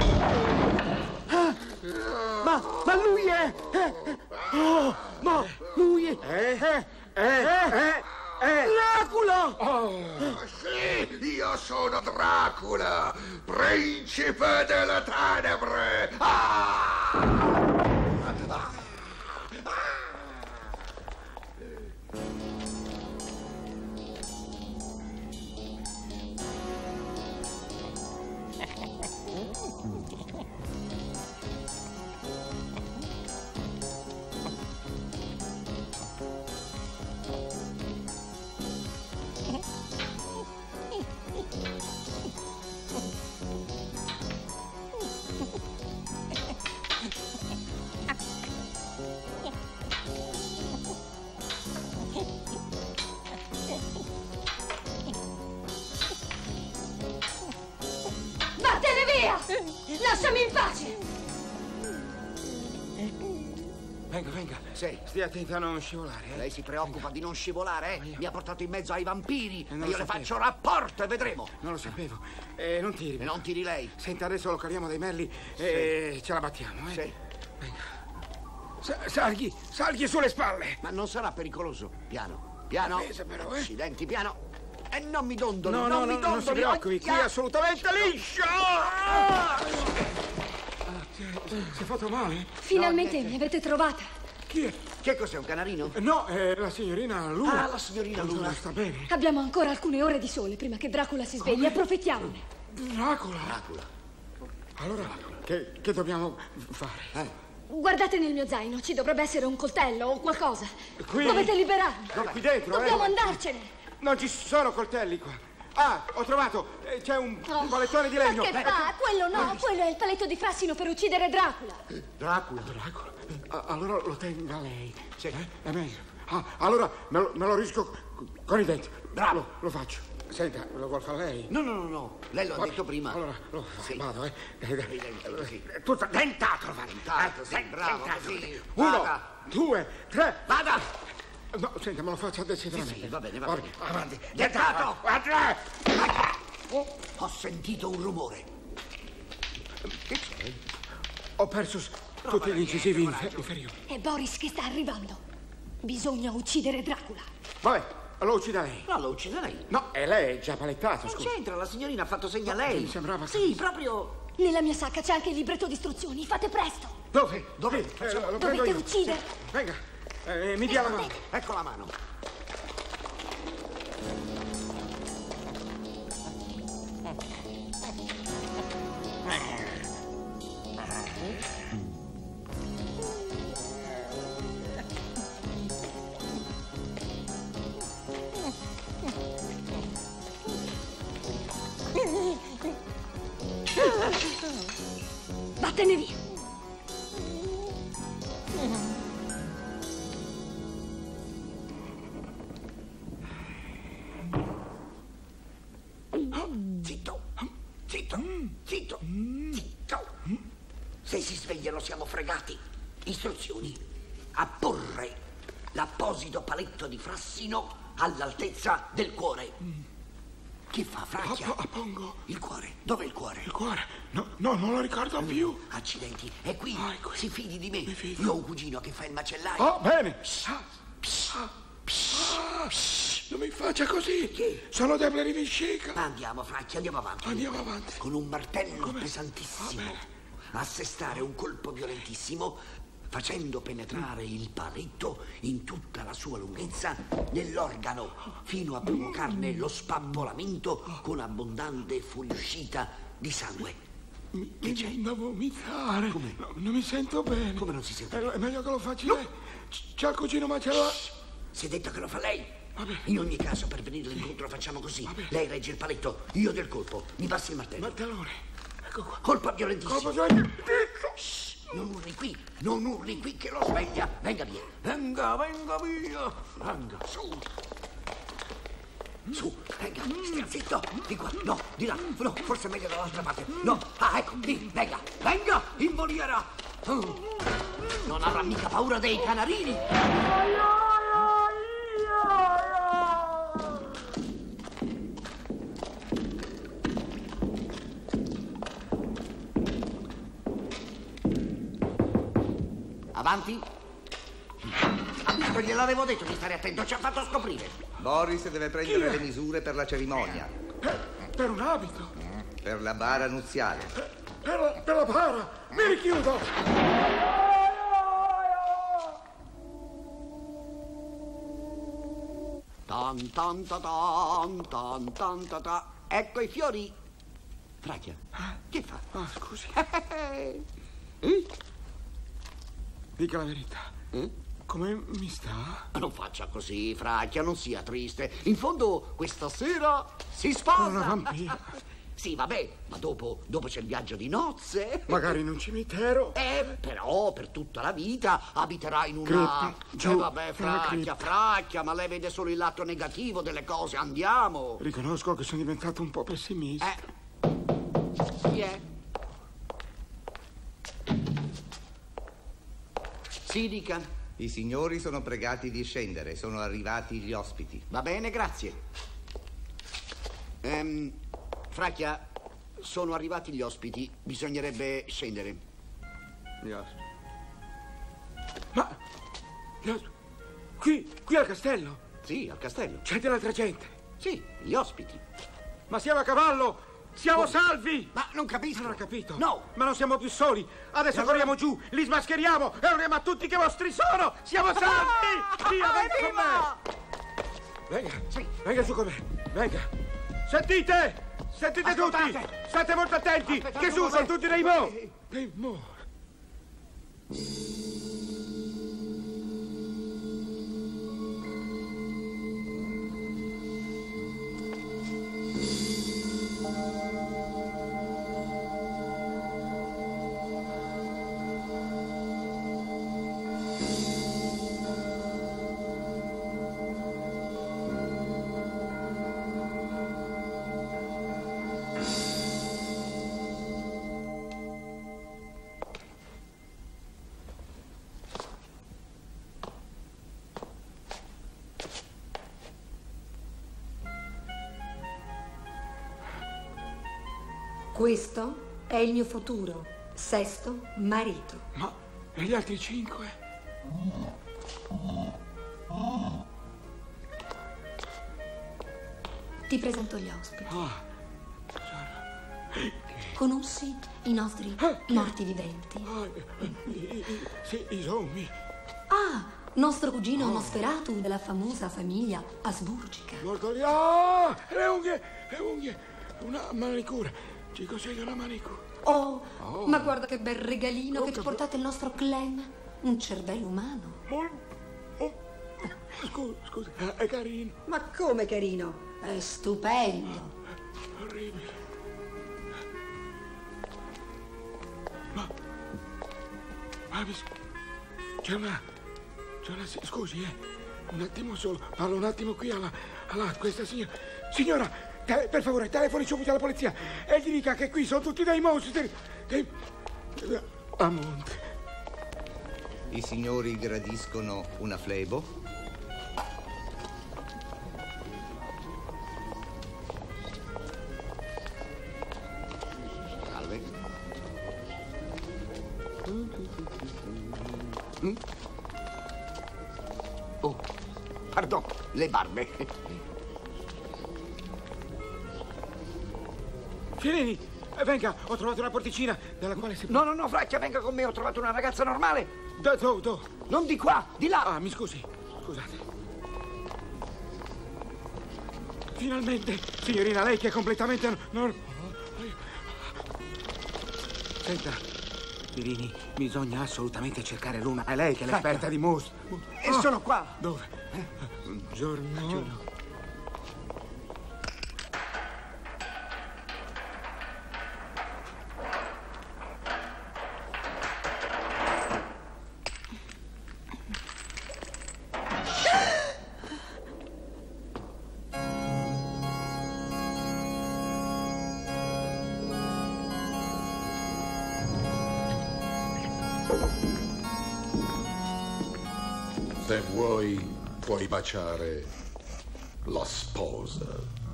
I: Ma, ma lui è... è- Oh, ma lui è...
B: Eh? Eh? Eh? Eh?
I: Dracula!
P: Sì, io sono Dracula, principe delle tenebre. Ah!
Q: lasciami in pace!
B: Venga, venga.
H: Sì.
B: Stia attenta a non scivolare. Eh?
H: Lei si preoccupa venga. di non scivolare, eh? Mi ha portato in mezzo ai vampiri.
B: Eh,
H: e io le
B: sapevo.
H: faccio rapporto e vedremo.
B: Non lo sapevo. Eh, non tiri.
H: E non tiri lei.
B: Senta, adesso lo cariamo dai melli e
H: sì.
B: ce la battiamo, eh?
H: Sì.
B: Venga. Salghi, salghi sulle spalle.
H: Ma non sarà pericoloso. Piano, piano.
B: Pesa però, eh?
H: Accidenti, piano. E non mi dondoli,
B: no,
H: non
B: no,
H: mi
B: no,
H: dondoli.
B: Non si preoccupi, qui è assolutamente liscio. Ah! Si è fatto male?
Q: Finalmente
H: no,
Q: mi avete trovata.
B: Chi è?
H: Che cos'è, un canarino?
B: No, è la signorina Luna.
H: Ah, la signorina Luna.
B: Sta bene.
Q: Abbiamo ancora alcune ore di sole prima che Dracula si svegli.
B: Come?
Q: Approfittiamone.
B: Dracula?
H: Dracula.
B: Allora, che, che dobbiamo fare?
H: Eh?
Q: Guardate nel mio zaino, ci dovrebbe essere un coltello o qualcosa.
B: Qui?
Q: Dovete liberarmi.
B: Dov'è? Qui dentro,
Q: Dobbiamo
B: eh?
Q: andarcene.
B: Non ci sono coltelli qua. Ah, ho trovato. Eh, C'è un,
Q: Oh,
B: un palettone di legno.
Q: Ma che fa? Quello no, quello è il paletto di frassino per uccidere Dracula.
B: Dracula? Dracula? Ah, allora lo tenga lei. Sì. Eh? È meglio. Ah, allora me lo, me lo risco con i denti.
H: Bravo.
B: Lo, lo faccio. Senta, lo vuol fare lei?
H: No, no, no, no. Lei lo ha
B: Vabbè,
H: detto prima.
B: Allora, lo
H: sì.
B: vado, eh.
H: Sì.
B: Tutto dentato lo fare.
H: Dentato, sì, bravo,
B: dentato.
H: così.
B: Uno,
H: Vada.
B: due, tre.
H: Vada!
B: No, senta, me lo faccio decisamente.
H: Sì, sì, va bene, va
B: Vabbè,
H: bene.
B: avanti.
H: Dentato!
B: Guarda!
H: Oh, ho sentito un rumore. Che c'è?
B: Ho perso s- tutti gli incisivi infer- inferiori.
Q: È Boris che sta arrivando. Bisogna uccidere Dracula.
B: Vabbè, lo uccida lei.
H: No, lo uccide lei.
B: No, è lei già palettato,
H: Non
B: scusa.
H: c'entra, la signorina ha fatto segno a
B: No,
H: lei.
B: mi sembrava
H: Sì,
B: che-
H: proprio.
Q: Nella mia sacca c'è anche il libretto di istruzioni. Fate presto.
B: Dove?
H: Dove?
B: Sì, eh, lo prendo
Q: Dovete
B: io.
Q: uccidere.
B: Sì. Venga, eh, mi dia la mano.
H: Ecco la mano.
Q: Vattene via.
H: Zitto, zitto, zitto, zitto. Se si svegliano siamo fregati. Istruzioni. Apporre l'apposito paletto di frassino all'altezza del cuore. Che fa, Fracchia?
B: App- appongo.
H: Il cuore. Dov'è il cuore?
B: Il cuore? No, no, non lo ricordo più.
H: Accidenti. È qui.
B: Ah, è qui.
H: Si fidi di me.
B: Mi fido.
H: Io ho un cugino che fa il macellaio.
B: Oh, bene. Ah, ah, ah, non mi faccia così.
H: Che?
B: Sono debole di vescica.
H: Ma andiamo, Fracchia, andiamo avanti.
B: Andiamo avanti.
H: Con un martello
B: Come?
H: pesantissimo.
B: Va bene.
H: Assestare un colpo violentissimo, facendo penetrare il paletto in tutta la sua lunghezza nell'organo, fino a provocarne lo spappolamento con abbondante fuoriuscita di sangue.
B: Mi,
H: Che
B: mi
H: c'è?
B: viene da vomitare.
H: Come?
B: No, non mi sento bene.
H: Come non si sente?
B: È, è meglio che lo faccia
H: No.
B: lei. C- C'è il cugino macellaio.
H: Si è detto che lo fa lei.
B: Vabbè.
H: In ogni caso, per venirle incontro facciamo così. Lei regge il paletto, io del colpo. Mi passi il martello.
B: Martellone. Ecco qua.
H: Colpa violentissima.
B: Colpo violentissimo.
H: Shh, non urli qui, non urli qui che lo sveglia. Venga via. Venga, venga via. Venga, su. Su, venga, stia zitto. Di qua, no, di là. No, forse è meglio dall'altra parte. No, ah, ecco, lì, venga, venga, in voliera. Oh. Non avrà mica paura dei canarini. Avanti. Amico, gliel'avevo detto di stare attento, ci ha fatto scoprire.
O: Boris deve prendere le misure per la cerimonia.
B: Per, per un abito.
O: Per la bara nuziale.
B: Per la, per la bara. Mi richiudo.
H: Tan tan ta tan tan tan ta ta. Ecco i fiori. Fracchia, che fa?
B: Ah, scusi.
H: Eh?
B: Dica la verità.
H: Eh?
B: Come mi sta?
H: Non faccia così, Fracchia, non sia triste. In fondo, questa sera si sposa.
B: Una vampira.
H: Sì, vabbè, ma dopo, dopo c'è il viaggio di nozze.
B: Magari in un cimitero.
H: Eh, però per tutta la vita abiterà in una...
B: Cripta, giù,
H: Eh, vabbè,
B: nella
H: Fracchia,
B: cripta.
H: Fracchia, ma lei vede solo il lato negativo delle cose, andiamo.
B: Riconosco che sono diventato un po' pessimista.
H: Eh, chi è?
T: Sì, dica.
O: I signori sono pregati di scendere, sono arrivati gli ospiti.
T: Va bene, grazie. Ehm, Fracchia, sono arrivati gli ospiti. Bisognerebbe scendere.
B: Gli ospiti. Ma... Gli ospiti... Qui, qui al castello?
T: Sì, al castello.
B: C'è dell'altra gente?
T: Sì, gli ospiti.
B: Ma siamo a cavallo! Siamo
T: Come?
B: salvi!
T: Ma non capisco.
B: Non ho capito.
T: No.
B: Ma non siamo più soli. Adesso
T: Ma
B: corriamo giù, li smascheriamo e avremo a tutti che vostri sono! Siamo salvi! Via, venga con me! Venga,
T: sì.
B: venga giù con me. Venga. Sentite! Sentite
T: Ascoltate.
B: tutti! State molto attenti!
T: Aspettate
B: Che su
T: un
B: sono
T: momento.
B: tutti dei mo! Dei mo!
S: Questo è il mio futuro sesto marito.
B: Ma e gli altri cinque?
S: Ti presento gli ospiti.
B: Ah.
S: Conosci i nostri morti viventi?
B: Ah, i, i, sì, i zombie.
S: Ah, nostro cugino Nosferatu della famosa famiglia asburgica.
B: Morto lì. Ah, le unghie, le unghie. Una manicura. Ci consiglio una manicura.
S: Oh,
B: Oh.
S: ma guarda che bel regalino
B: Oh,
S: che ci ha
B: che
S: portato il nostro Clem. Un cervello umano.
B: Scusa, scusa, è carino.
S: Ma come carino? È stupendo.
B: Orribile. Ma... ma mi... C'è una... C'è una... Scusi, eh. Un attimo solo. Parlo un attimo qui alla... alla... questa signora... Signora! Te, per favore, telefoni subito alla polizia e gli dica che qui sono tutti dei mostri. Dei... A monte.
O: I signori gradiscono una flebo?
T: Salve. Mm? Oh, pardon, le barbe.
B: Filini, eh, venga, ho trovato una porticina dalla quale si...
T: No, no, no, Fracchia, venga con me, ho trovato una ragazza normale.
B: Do, do, do.
T: Non di qua, di là.
B: Ah, mi scusi, scusate. Finalmente, signorina, lei che è completamente... Non... non... Senta, Filini, bisogna assolutamente cercare Luna. È lei che è l'esperta di mostri.
T: E sono qua.
B: Dove? Buongiorno. Buongiorno.
P: Se vuoi, puoi baciare la sposa.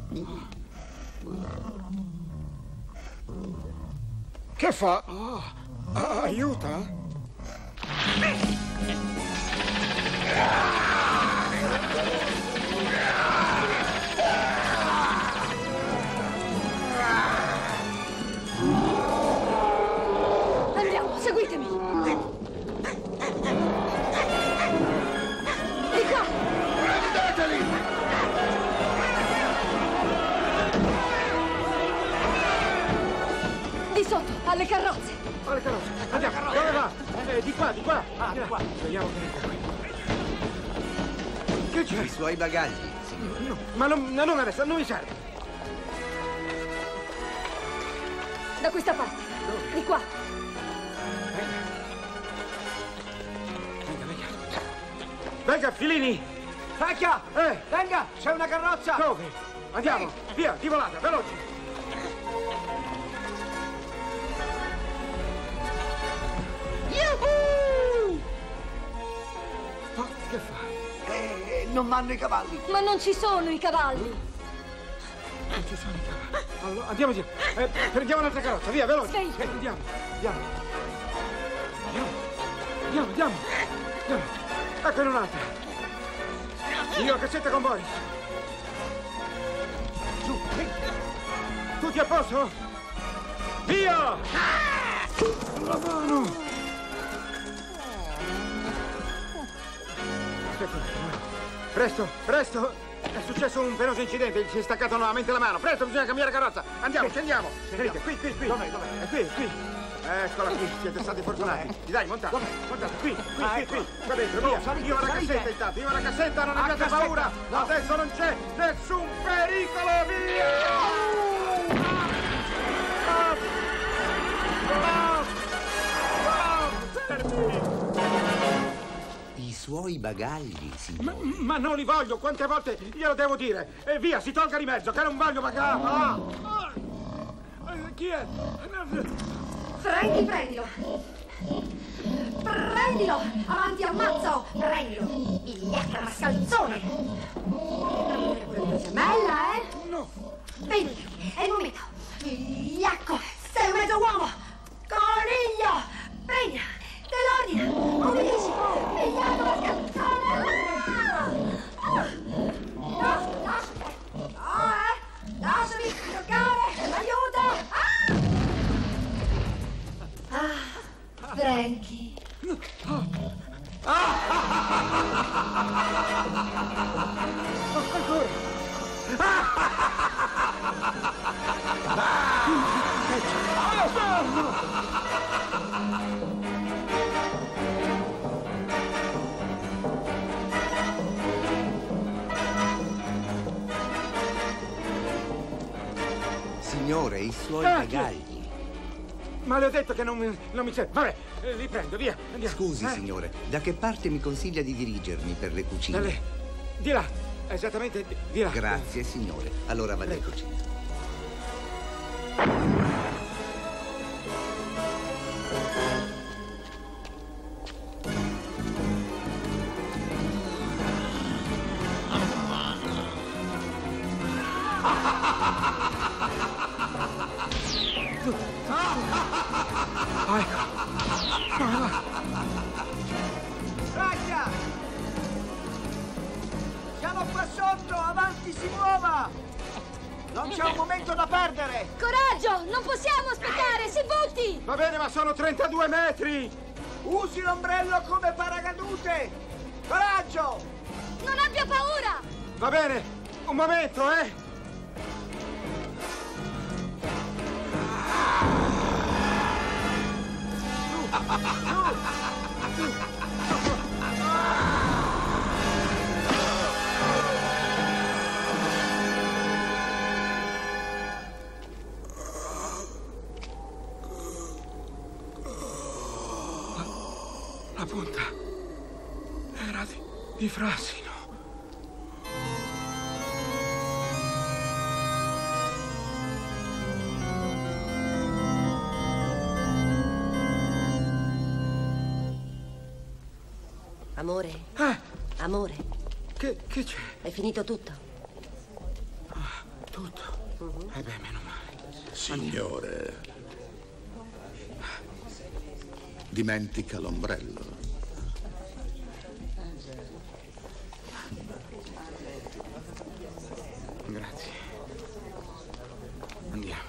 B: Che fa? Oh, ah, aiuta?
Q: Andiamo, seguitemi. Di qua.
P: Prendateli!
Q: Di sotto, alle carrozze.
B: Alle carrozze. Andiamo. Dove va? Eh, di qua, di qua.
T: Ah, di qua.
B: Vediamo che è qui. Che c'è?
O: I suoi bagagli, signore.
B: No, ma non, no, non adesso, non mi serve.
Q: Da questa parte. Di qua.
B: Venga. Venga, venga. Venga, Filini.
T: Fracchia,
B: Eh,
T: venga, c'è una carrozza.
B: dove? Andiamo, via, di volata, veloci.
T: Yuhu! non vanno i cavalli.
Q: Ma non ci sono i cavalli.
B: Non ci sono i cavalli. Allora, andiamo via. Eh, prendiamo un'altra carrozza, via, veloce.
Q: Sveglio.
B: Eh, andiamo, andiamo. Andiamo, andiamo, andiamo. andiamo. Eccone un'altra. Io, cassetta con Boris. Giù, sì. Tutti a posto? Via! La mano! Aspetta, presto, presto! È successo un penoso incidente, gli si è staccato nuovamente la mano. Presto, bisogna cambiare carrozza. Andiamo, scendiamo. Venite, qui, qui, qui.
H: Dov'è, dov'è?
B: È qui, qui. Eccola qui, siete stati fortunati. Dai, montate, montate, qui, qui,
H: Ah,
B: qui,
H: ecco.
B: qui. Va dentro, via.
H: Salite,
B: Io alla
H: salite.
B: cassetta intanto, io alla cassetta, non
H: A
B: abbiate
H: cassetta.
B: paura.
H: No.
B: Adesso non c'è nessun pericolo, via!
T: I suoi bagagli, signore.
B: Ma, ma non li voglio, quante volte glielo devo dire? E via, si tolga di mezzo, che non voglio bagagli. Ah! Ah! Eh, Chi è?
S: Frankie, prendilo. Prendilo! Avanti, ammazzo! Prendilo! Biglietta mascalzone! Bella, eh?
B: No!
S: Vedi, è il momento! Iacco! Sei un mezzo uomo! Coniglio! Prendi! Te l'ordina! Obbedisci! Biglietta mascalzone! No, lasciami! No, eh! Lasciami toccare! Aiuto! Ah! Ah, Frankie!
T: Signore, i suoi
B: Ah,
T: bagagli.
B: Ma le ho detto che non, mi- non mi serve. Vabbè, eh, li prendo, via. Andiamo.
T: Scusi,
B: Eh,
T: signore, da che parte mi consiglia di dirigermi per le cucine?
B: Dalle- Di là, esattamente di, di là.
T: Grazie, signore. Allora vado in cucina.
B: Ah, ecco. Vai, vai.
I: Raggia! Siamo qua sotto, avanti, si muova! Non c'è un momento da perdere!
Q: Coraggio! Non possiamo aspettare! Si butti!
B: Va bene, ma sono trentadue metri!
I: Usi l'ombrello come paracadute! Coraggio!
Q: Non abbia paura!
B: Va bene, un momento, eh! La punta era di, di frassino.
D: Amore?
B: Eh,
D: Amore?
B: che, che c'è?
D: È finito tutto?
B: Ah, tutto? Eh beh, meno male.
P: Signore, dimentica l'ombrello.
B: Grazie. Andiamo.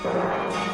K: Thank you.